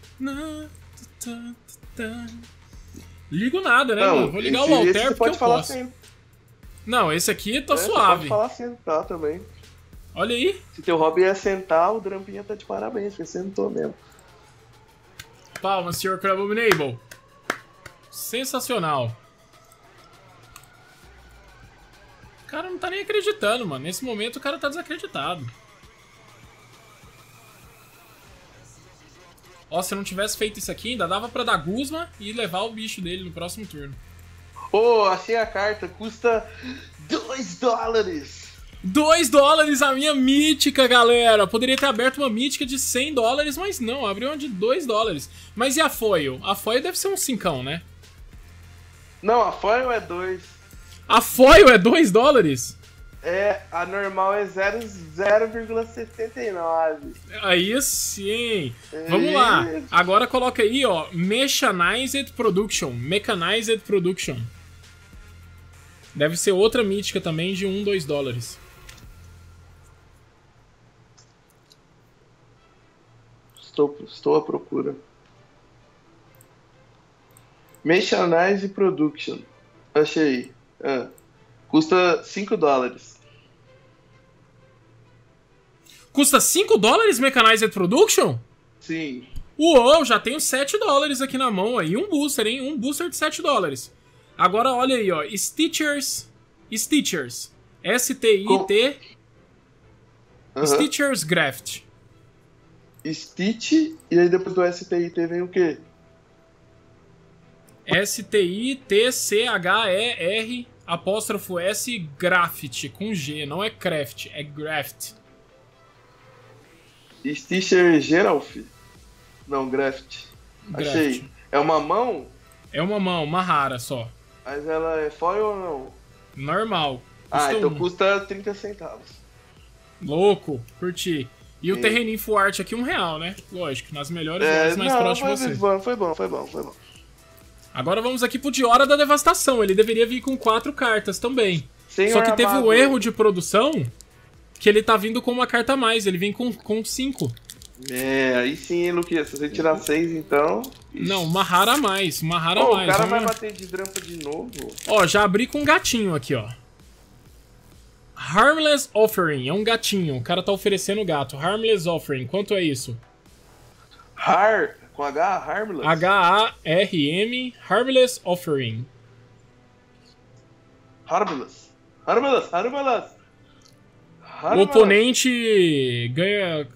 Ligo nada, né, não, mano? Vou ligar esse, o Alter esse porque pode eu falar posso. Assim. Não, esse aqui tá é, suave. Pode falar assim, tá, também. Olha aí. Se teu hobby é sentar, o Drampinha tá de parabéns, porque sentou mesmo. Palmas, senhor Crabominable. Sensacional. O cara não tá nem acreditando, mano. Nesse momento o cara tá desacreditado. Ó, se eu não tivesse feito isso aqui, ainda dava pra dar Guzma e levar o bicho dele no próximo turno. Ô, oh, achei a carta. Custa dois dólares. dois dólares a minha mítica, galera. Poderia ter aberto uma mítica de cem dólares, mas não. Abriu uma de dois dólares. Mas e a foil? A foil deve ser um cincão, né? Não, a foil é dois. A foil é dois dólares? É, a normal é zero vírgula setenta e nove. Aí sim. É. Vamos lá. Agora coloca aí, ó, Mechanized Production. Mechanized Production. Deve ser outra mítica também de um, dois dólares. Estou, estou à procura. Mechanized Production. Achei. Ah, custa cinco dólares. Custa cinco dólares Mechanized Production? Sim. Uou, já tenho sete dólares aqui na mão aí. Um booster, hein? Um booster de sete dólares. Agora olha aí, ó. Stitchers. Stitchers. S T I T. Uhum. Stitchers Graft. Stitch. E aí depois do S T I T vem o quê? S T I T C H E R apóstrofo S Graft com G, não é craft, é graft. Stitcher Geralf? Não, graft. graft. Achei. É uma mão? É uma mão, uma rara só. Mas ela é foil ou não? Normal. Ah, então um. custa trinta centavos. Louco, curti. E o e... terreninho full art aqui um real, né? Lógico, nas melhores é, lojas mais não, próximas de você. Foi bom, foi bom, foi bom, foi bom. Agora vamos aqui pro Diora da Devastação. Ele deveria vir com quatro cartas também. Senhor Só que teve amado. um erro de produção que ele tá vindo com uma carta a mais. Ele vem com, com cinco. É, aí sim, Luquinha. Se você tirar seis, então... Não, uma rara a mais. Uma rara oh, a mais. O cara uma... vai bater de drampa de novo. Ó, já abri com um gatinho aqui, ó. Harmless Offering. É um gatinho. O cara tá oferecendo gato. Harmless Offering. Quanto é isso? Har... Com H, Harmless? H A R M, Harmless Offering. Harmless. Harmless, Harmless. O oponente ganha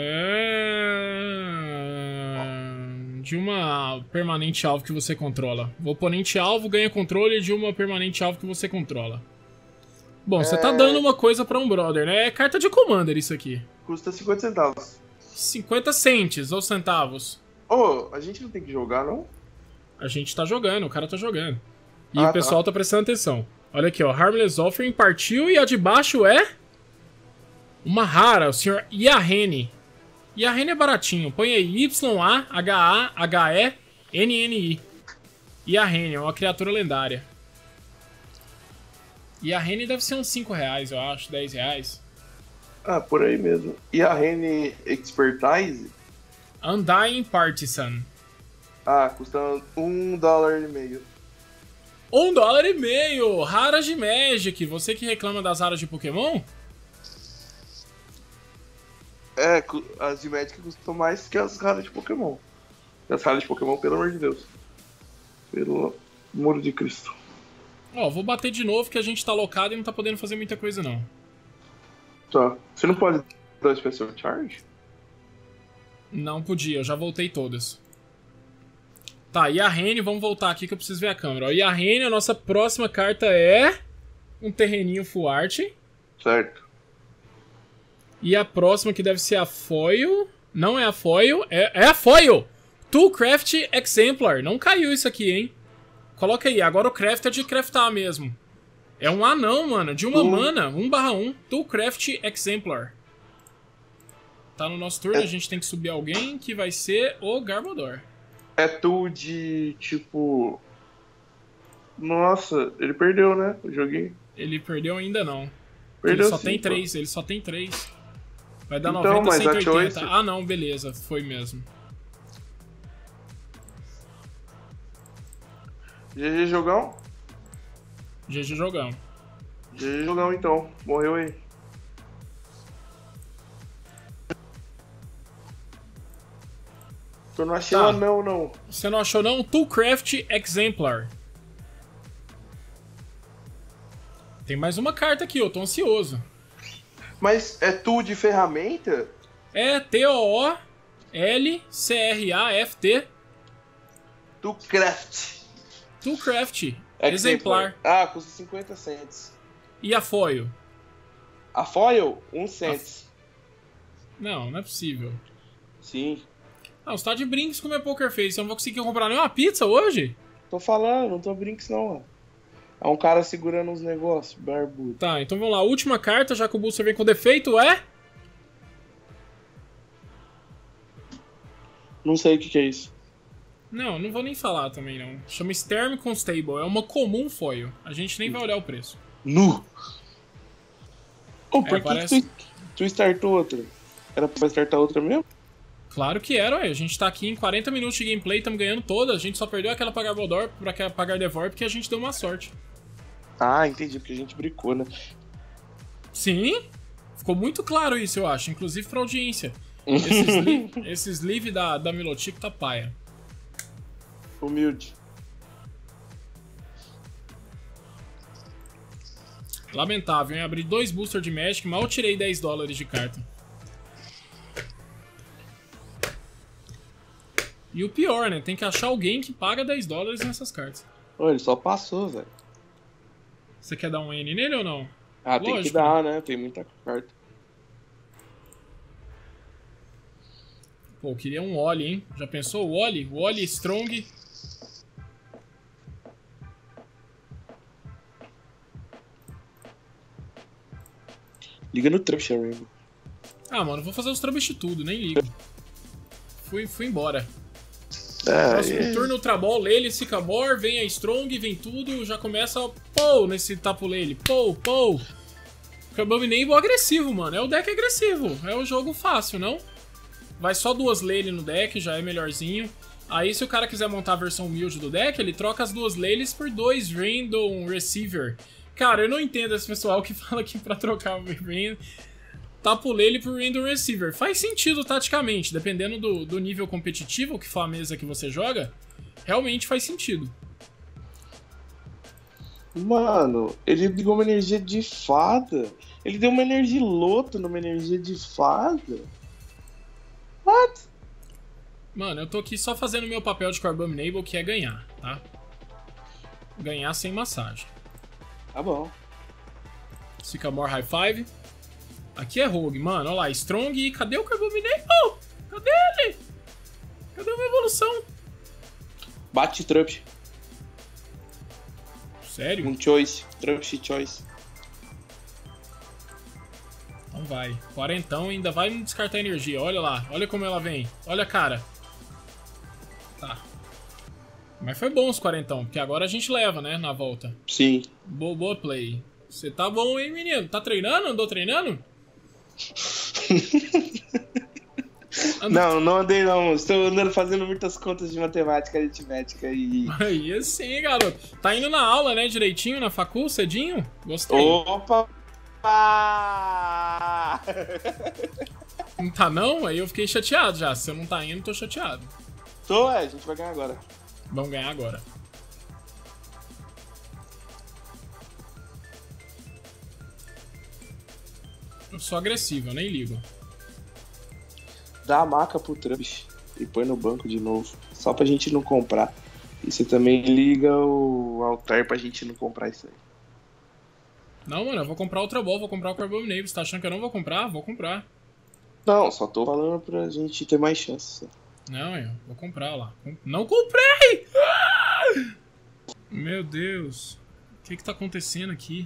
de uma permanente alvo que você controla. O oponente alvo ganha controle de uma permanente alvo que você controla. Bom, é... você tá dando uma coisa pra um brother, né? É carta de Commander isso aqui. Custa cinquenta centavos. cinquenta centes ou centavos. Ô, oh, a gente não tem que jogar, não? A gente tá jogando, o cara tá jogando. E ah, o pessoal tá. tá prestando atenção. Olha aqui, ó. Harmless Offering partiu e a de baixo é... uma rara, o senhor Iarene. Iarene é baratinho. Põe aí Y A H A H E N N I. Iarene, é uma criatura lendária. Iarene deve ser uns cinco reais, eu acho, dez reais. Ah, por aí mesmo. Iarene Expertise? Undying Partisan. Ah, custa um dólar e meio. Um dólar e meio. Raras de Magic. Você que reclama das raras de Pokémon? É, as de Magic custam mais que as raras de Pokémon. As raras de Pokémon, pelo amor de Deus. Pelo amor de Cristo. Ó, vou bater de novo que a gente tá locado e não tá podendo fazer muita coisa, não. Tá. Você não pode dar Special Charge? Não podia, eu já voltei todas. Tá, e a Rene, vamos voltar aqui que eu preciso ver a câmera. Ó, e a Rene, a nossa próxima carta é um terreninho Full Art. Certo. E a próxima que deve ser a Foil. Não é a Foil, é, é a Foil! Toolcraft Exemplar. Não caiu isso aqui, hein? Coloca aí, agora o craft é de craftar mesmo. É um anão, mano, de uma Hum. mana, um barra um. Toolcraft Exemplar. Tá no nosso turno, É. a gente tem que subir alguém, que vai ser o Garbodor. É tu de, tipo... Nossa, ele perdeu, né? O joguinho. Ele perdeu ainda não. Perdeu ele só sim, tem pô. três, ele só tem três. Vai dar Então, noventa, mas a cento e oitenta. choice- Ah não, beleza, foi mesmo. G G jogão? G G jogão. G G jogão então. Morreu aí. Eu não achei Tá. o anão, não. Você não achou não? Toolcraft Exemplar. Tem mais uma carta aqui, eu tô ansioso. Mas é tu de ferramenta? É T O O L C R A F T. Tu craft. Toolcraft Exemplar. Ah, custa cinquenta cents. E a Foil? A foil, um cent. Não, não é possível. Sim. Ah, você tá de brinks com minha Poker Face. Eu não vou conseguir comprar nenhuma pizza hoje? Tô falando, não tô brinks não, ó. É um cara segurando uns negócios, barbudo. Tá, então vamos lá. Última carta, já que o Booster vem com defeito, é... Não sei o que, que é isso. Não, não vou nem falar também, não. Chama Storm Constable. É uma comum foil. A gente nem vai olhar o preço. Nu! Oh, por É, que parece- que tu, tu startou outra? Era pra startar outra mesmo? Claro que era, ué. A gente tá aqui em quarenta minutos de gameplay, estamos ganhando todas. A gente só perdeu aquela pra Garbodor, pra aquela pra Gardevoir, porque a gente deu uma sorte. Ah, entendi, porque a gente brincou, né? Sim, ficou muito claro isso, eu acho. Inclusive pra audiência. Esse sleeve, esse sleeve da, da Milotic tá paia. Humilde. Lamentável, hein? Abri dois boosters de Magic, mal tirei dez dólares de carta. E o pior, né? Tem que achar alguém que paga dez dólares nessas cartas. Ô, ele só passou, velho. Você quer dar um N nele ou não? Ah, tem que Lógico. dar, né? Tem muita carta. Pô, eu queria um Oli, hein? Já pensou o Oli? O Oli Strong. Liga no Trump, Rainbow. Ah, mano, vou fazer os trubbish de tudo, nem ligo. Fui, fui embora. É, Próximo é. turno, Ultra Ball, Lele, Sycamore, vem a Strong, vem tudo, já começa a pô nesse tapo Lele. Pô, pô. Abominable agressivo, mano. É o deck agressivo. É o jogo fácil, não? Vai só duas Lele no deck, já é melhorzinho. Aí, se o cara quiser montar a versão humilde do deck, ele troca as duas Leles por dois Random Receiver. Cara, eu não entendo esse pessoal que fala que pra trocar o Random... Tapo Lele por Random Receiver. Faz sentido taticamente, dependendo do, do nível competitivo que for a mesa que você joga, realmente faz sentido. Mano, ele deu uma energia de fada. Ele deu uma energia loto numa energia de fada. What? Mano, eu tô aqui só fazendo meu papel de Abominable, que é ganhar, tá? Ganhar sem massagem. Tá bom. Sycamore High Five. Aqui é Rogue, mano. Olha lá, Strong. E cadê o Abominable? Cadê ele? Cadê uma evolução? Bate Trump. Sério? Um choice. Trump choice. Então vai. Quarentão ainda vai me descartar energia. Olha lá. Olha como ela vem. Olha a cara. Tá. Mas foi bom os quarentão, porque agora a gente leva, né, na volta. Sim. Boa, boa play. Você tá bom, hein, menino? Tá treinando? Andou treinando? Não, não andei não. Estou andando fazendo muitas contas de matemática, aritmética e... Aí assim, garoto. Tá indo na aula, né, direitinho, na facul, cedinho? Gostei. Opa! Ah! Não tá não? Aí eu fiquei chateado já. Se você não tá indo, tô chateado. Tô, é, a gente vai ganhar agora. Vamos ganhar agora. Eu sou agressivo, eu nem ligo. Dá a maca pro Trump e põe no banco de novo. Só pra gente não comprar. E você também liga o altar pra gente não comprar isso aí. Não, mano, eu vou comprar outra bola, vou comprar o Carbominable. Você tá achando que eu não vou comprar? Vou comprar. Não, só tô falando pra gente ter mais chance. Não, eu vou comprar lá. Não comprei! Ah! Meu Deus. O que que tá acontecendo aqui?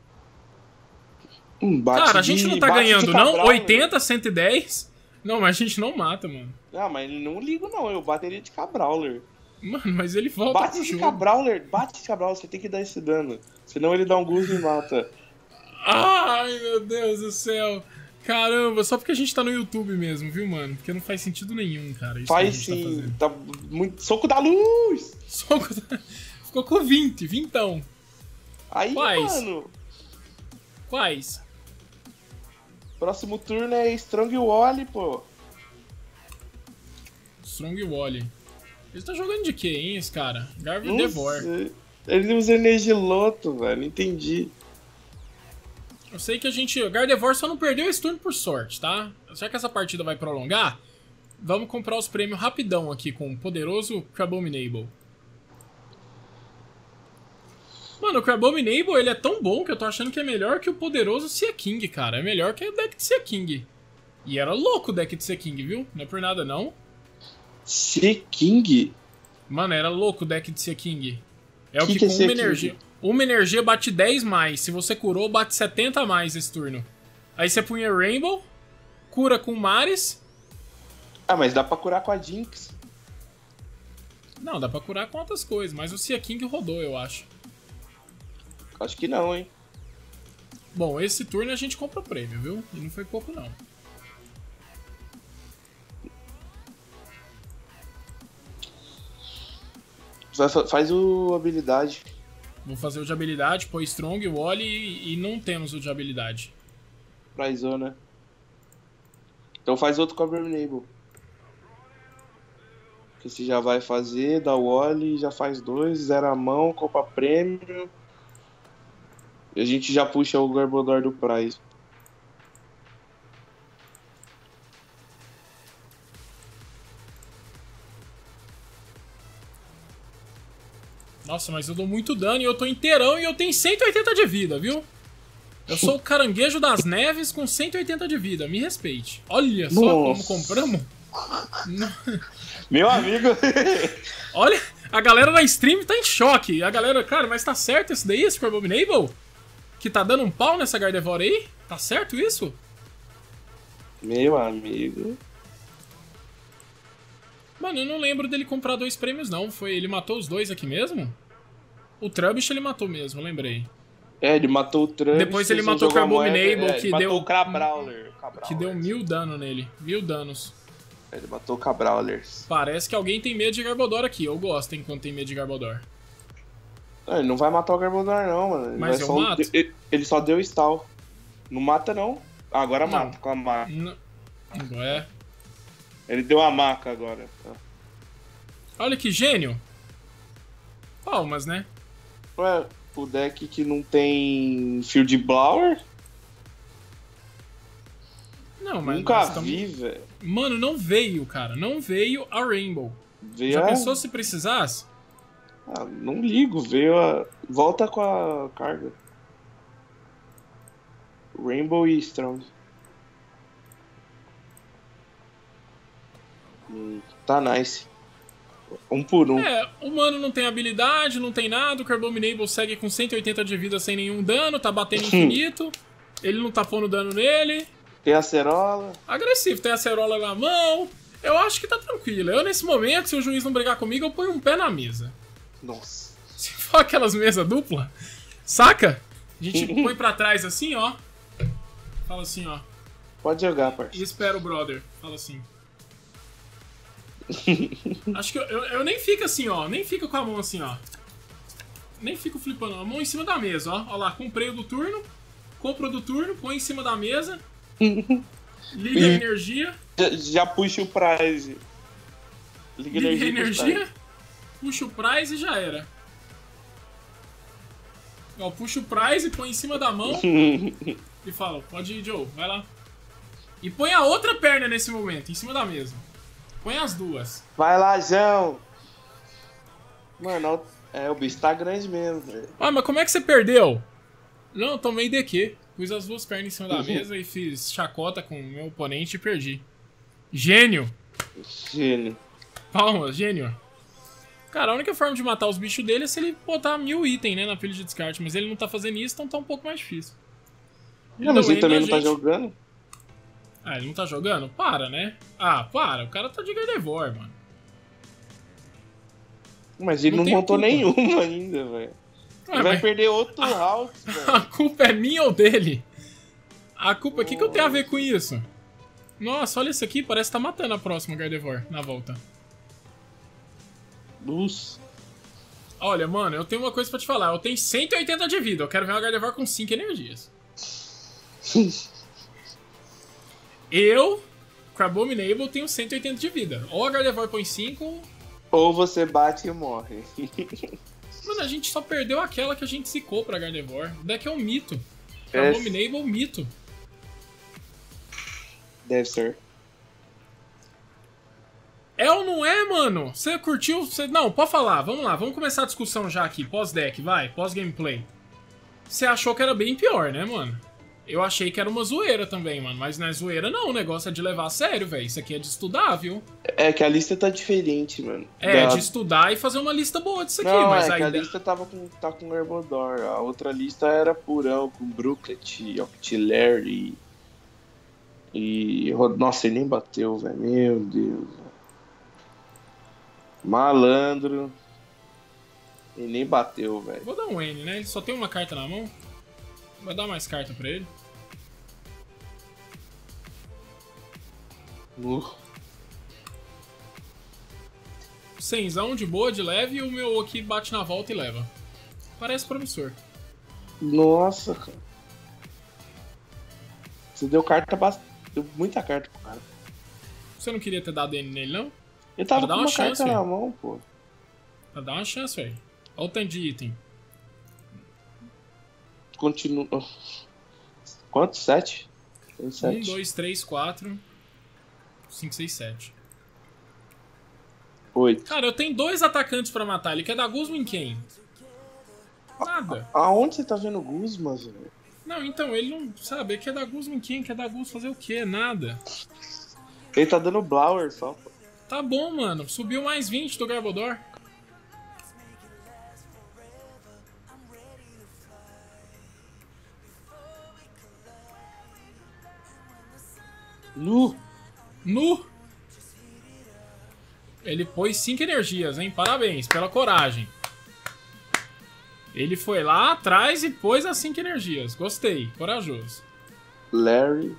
Hum, bate Cara, a gente de, não tá ganhando, não? Cabral, oitenta, cento e dez? Não, mas a gente não mata, mano. Ah, mas não ligo não, eu bateria de Cabrawler. Mano, mas ele volta Bate pro de jogo. Cabrawler, bate de Cabrawler, você tem que dar esse dano. Senão ele dá um ghost e mata. Ai, meu Deus do céu. Caramba, só porque a gente tá no YouTube mesmo, viu, mano? Porque não faz sentido nenhum, cara. Isso Faz que a gente sim, tá tá muito... Soco da luz! Soco da... Ficou com vinte, vintão. Aí, Quais? mano, Quais? próximo turno é Strong Wall, pô. Strong Wally. Ele tá jogando de quê, hein, esse cara? Garvin Não Devor. sei. Ele usa Energiloto, velho, não entendi. Eu sei que a gente... O Gardevoir só não perdeu esse turno por sorte, tá? Já que essa partida vai prolongar, vamos comprar os prêmios rapidão aqui com o poderoso Crabominable. Mano, o Crabominable, ele é tão bom que eu tô achando que é melhor que o poderoso Seaking, cara. É melhor que o deck de Seaking. E era louco o deck de Seaking, viu? Não é por nada, não. Seaking? Mano, era louco o deck de Seaking. É o Que que, que com é uma Seaking? energia... Uma energia bate dez mais. Se você curou, bate setenta a mais esse turno. Aí você punha Rainbow, cura com Maris. Ah, mas dá pra curar com a Jinx. Não, dá pra curar com outras coisas, mas o Seaking rodou, eu acho. Acho que não, hein. Bom, esse turno a gente compra o prêmio, viu? E não foi pouco, não. Faz o habilidade. Vou fazer o de habilidade, pôr Strong, Wally e, e não temos o de habilidade. Pra zona. Então faz outro com a Abominable. Que você já vai fazer, dá o Wally, já faz dois, zera a mão, compra prêmio. E a gente já puxa o Garbodor do Prize. Nossa, mas eu dou muito dano e eu tô inteirão e eu tenho cento e oitenta de vida, viu? Eu sou o caranguejo das neves com cento e oitenta de vida, me respeite. Olha só Nossa. como compramos. Meu amigo! Olha, a galera na stream tá em choque. A galera, cara, mas tá certo isso daí, esse Crabominable? Que tá dando um pau nessa Gardevoir aí? Tá certo isso? Meu amigo. Mano, eu não lembro dele comprar dois prêmios, não. Foi, ele matou os dois aqui mesmo? O Trubbish ele matou mesmo, lembrei. É, ele matou o Trump. Depois ele matou o Crabominable, é, que ele deu... matou o Cabrawler. Que deu mil dano nele. Mil danos. Ele matou o Cabrawler. Parece que alguém tem medo de Garbodor aqui. Eu gosto enquanto tem medo de Garbodor. Não, ele não vai matar o Garbodor, não, mano. Ele Mas vai eu só... mato. Ele, ele só deu stall. Não mata, não. Ah, agora Não. mata com a maca. Não. É. Ele deu a maca agora. Olha que gênio. Palmas, né? Ué, o deck que não tem Field Blower? Não, mas Nunca nós tamo- vi, velho. Mano, não veio, cara. Não veio a Rainbow. Veio Já a... pensou se precisasse? Ah, não ligo, veio a... Volta com a carga. Rainbow e Strong. Hum, tá nice. Um por um. É, o mano não tem habilidade, não tem nada. O Crabominable segue com cento e oitenta de vida sem nenhum dano, tá batendo infinito. Ele não tá pondo dano nele. Tem a Acerola. Agressivo, tem a Acerola na mão. Eu acho que tá tranquilo. Eu, nesse momento, se o juiz não brigar comigo, eu ponho um pé na mesa. Nossa. Se for aquelas mesas duplas, saca? A gente põe pra trás assim, ó. Fala assim, ó. Pode jogar, E parceiro. espera o brother. Fala assim. Acho que eu, eu, eu nem fico assim, ó. Nem fico com a mão assim, ó. Nem fico flipando. A mão em cima da mesa, ó. Ó lá, comprei o do turno. Compro o do turno, põe em cima da mesa. Liga a energia. Já, já puxa o prize. Liga, Liga a energia. Puxa o prize e já era. Ó, puxa o prize, põe em cima da mão. E fala, pode ir, Joe, vai lá. E põe a outra perna nesse momento, em cima da mesa. Põe as duas. Vai lá, João. Mano, é, o bicho tá grande mesmo, velho. Ah, mas como é que você perdeu? Não, eu tomei D Q. Pus as duas pernas em cima da mesa e fiz chacota com o meu oponente e perdi. Gênio. Gênio. Palmas, gênio. Cara, a única forma de matar os bichos dele é se ele botar mil itens, né, na pilha de descarte. Mas ele não tá fazendo isso, então tá um pouco mais difícil. Não, mas ele também não tá jogando? Ah, ele não tá jogando? Para, né? Ah, para. O cara tá de Gardevoir, mano. Mas ele não, não montou nenhuma ainda, velho. Ele vai mas... perder outro a... round, velho. A culpa é minha ou dele? A culpa... O que, que eu tenho a ver com isso? Nossa, olha isso aqui. Parece que tá matando a próxima Gardevoir na volta. Luz. Olha, mano, eu tenho uma coisa pra te falar. Eu tenho cento e oitenta de vida. Eu quero ver uma Gardevoir com cinco energias. Eu, com a Abominable, tenho cento e oitenta de vida. Ou a Gardevoir põe cinco... Ou você bate e morre. Mano, a gente só perdeu aquela que a gente zicou pra Gardevoir. O deck é um mito. É. Abominable, mito. Deve ser. É ou não é, mano? Você curtiu? Você... Não, pode falar. Vamos lá, vamos começar a discussão já aqui. Pós-deck, vai. Pós-gameplay. Você achou que era bem pior, né, mano? Eu achei que era uma zoeira também, mano. Mas não é zoeira, não. O negócio é de levar a sério, velho. Isso aqui é de estudar, viu? É que a lista tá diferente, mano. É, da... de estudar e fazer uma lista boa disso aqui. Não, mas é a que ainda... a lista tava com, tá com Herbodor. A outra lista era purão, com Brooklet, Octillery e... Nossa, ele nem bateu, velho. Meu Deus. Malandro. Ele nem bateu, velho. Vou dar um N, né? Ele só tem uma carta na mão. Vai dar mais carta pra ele. Uh. Cenzão de boa, de leve, e o meu aqui bate na volta e leva. Parece promissor. Nossa, cara. Você deu carta bastante. Deu muita carta pro cara. Você não queria ter dado N nele, não? Ele tava pra com uma uma chance, carta véio. na mão, pô. Pra dar uma chance, velho. Olha o tanto de item. Continua. Quantos? Sete? Tem sete. Um, dois, três, quatro, cinco, seis, sete. Oito. Cara, eu tenho dois atacantes pra matar. Ele quer dar Guzma em quem? Nada. A, aonde você tá vendo Guzma, velho? Não, então, ele não sabe. Ele quer dar Guzma em quem? Quer dar Guzma fazer o quê? Nada. Ele tá dando Blower só, pô. Tá bom, mano. Subiu mais vinte do Garbodor. Nu. Nu. Ele pôs cinco energias, hein? Parabéns pela coragem. Ele foi lá atrás e pôs as cinco energias. Gostei. Corajoso. Larry.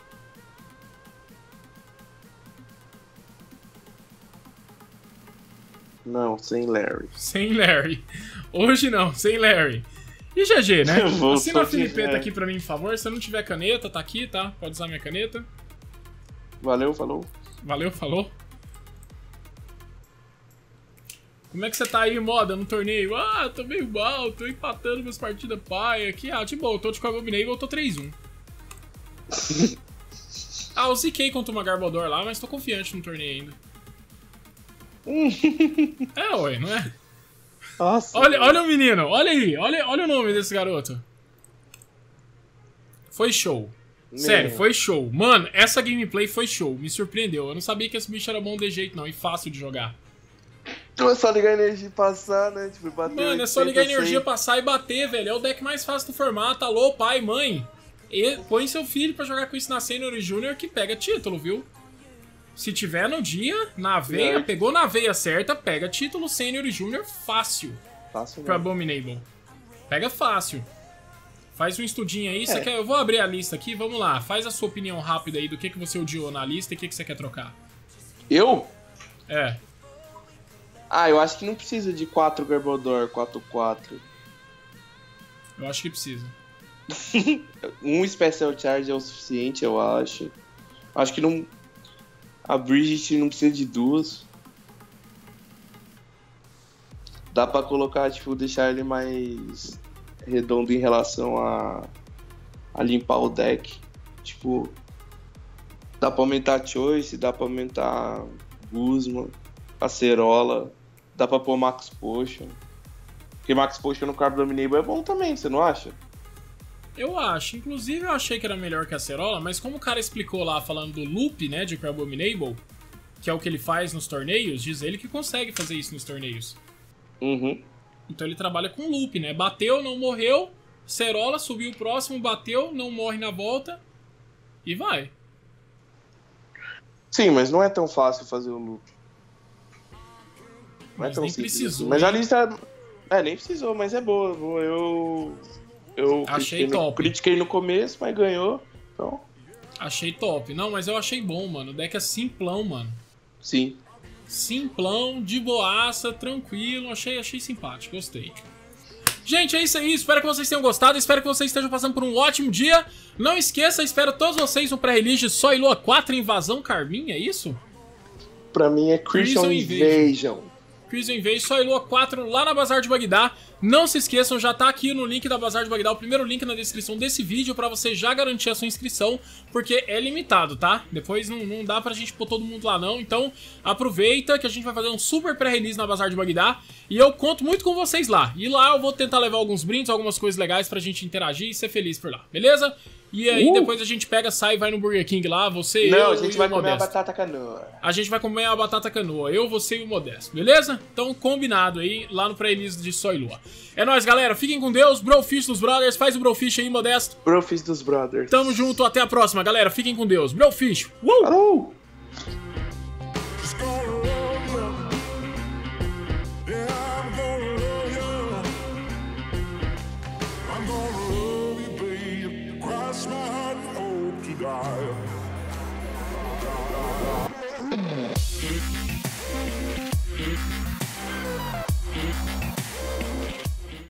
Não, sem Larry. Sem Larry. Hoje não, sem Larry. E G G, né? Assina a Filipeta aqui pra mim, por favor. Se eu não tiver caneta, tá aqui, tá? Pode usar minha caneta. Valeu, falou. Valeu, falou. Como é que você tá aí, moda, no torneio? Ah, tô meio mal, tô empatando minhas partidas pai aqui. Ah, de boa, eu tô de Abominable, eu tô três um. Ah, eu ziquei contra uma Garbodor lá, mas tô confiante no torneio ainda. É, ué, não é? Nossa. Olha, olha o menino, olha aí, olha, olha o nome desse garoto. Foi show. Sério, Meu. foi show. Mano, essa gameplay foi show, me surpreendeu. Eu não sabia que esse bicho era bom de jeito não, e fácil de jogar. Então é só ligar a energia e passar, né? Tipo, bater Mano, é só ligar a energia, passar e bater, velho. É o deck mais fácil do formato. Alô, pai, mãe. E põe seu filho pra jogar com isso na Senior e Júnior que pega título, viu? Se tiver no dia, na veia, é. pegou na veia certa, pega título Senior e Júnior fácil. Fácil Pro mesmo. Abominable. Pega fácil. Faz um estudinho aí. É. Você quer... Eu vou abrir a lista aqui, vamos lá. Faz a sua opinião rápida aí do que, que você odiou na lista e o que, que você quer trocar. Eu? É. Ah, eu acho que não precisa de quatro Garbodor, quatro quatro. Eu acho que precisa. Um Special Charge é o suficiente, eu acho. Acho que não... A Bridget não precisa de duas. Dá pra colocar, tipo, deixar ele mais redondo em relação a, a limpar o deck. Tipo, dá pra aumentar a Choice, dá pra aumentar Guzma, Acerola, dá pra pôr Max Potion. Porque Max Potion no Carbonable é bom também, você não acha? Eu acho. Inclusive, eu achei que era melhor que a Acerola, mas como o cara explicou lá, falando do loop, né, de Crabominable, que é o que ele faz nos torneios, diz ele que consegue fazer isso nos torneios. Uhum. Então ele trabalha com loop, né? Bateu, não morreu, Acerola, subiu o próximo, bateu, não morre na volta, e vai. Sim, mas não é tão fácil fazer o loop. Não Mas é tão nem simples precisou, assim. Mas a hein? lista... É, nem precisou, mas é boa. boa. Eu... Eu Achei critiquei no, top. critiquei no começo, mas ganhou. Então, Achei top. Não, mas eu achei bom, mano. O deck é simplão, mano. sim. Simplão, de boaça, tranquilo. Achei, achei simpático, gostei. Gente, é isso aí. Espero que vocês tenham gostado. Espero que vocês estejam passando por um ótimo dia. Não esqueça, espero todos vocês no pré-release de Sol e Lua quatro Invasão Carmim, é isso? Pra mim é Crimson Crimson Invasion. Crimson Invasion, Sol e Lua quatro lá na Bazar de Bagdá. Não se esqueçam, já tá aqui no link da Bazar de Bagdá, o primeiro link na descrição desse vídeo pra você já garantir a sua inscrição, porque é limitado, tá? Depois não, não dá pra gente pôr todo mundo lá não, então aproveita que a gente vai fazer um super pré-release na Bazar de Bagdá e eu conto muito com vocês lá. E lá eu vou tentar levar alguns brindes, algumas coisas legais pra gente interagir e ser feliz por lá, beleza? E aí Uh! depois a gente pega, sai e vai no Burger King lá, você, Não, eu a gente e vai o comer a Modesto. batata canoa. A gente vai comer a batata canoa, eu, você e o Modesto, beleza? Então combinado aí, lá no pré-release de Sol e Lua. É nóis, galera, fiquem com Deus, Brofish dos Brothers, faz o Brofish aí, Modesto. Brofish dos Brothers. Tamo junto, até a próxima, galera, fiquem com Deus. Brofish, uh! Falou! Just gonna love you. Yeah, I'm gonna love you. I'm gonna love you, babe. Cross my heart and hope to die.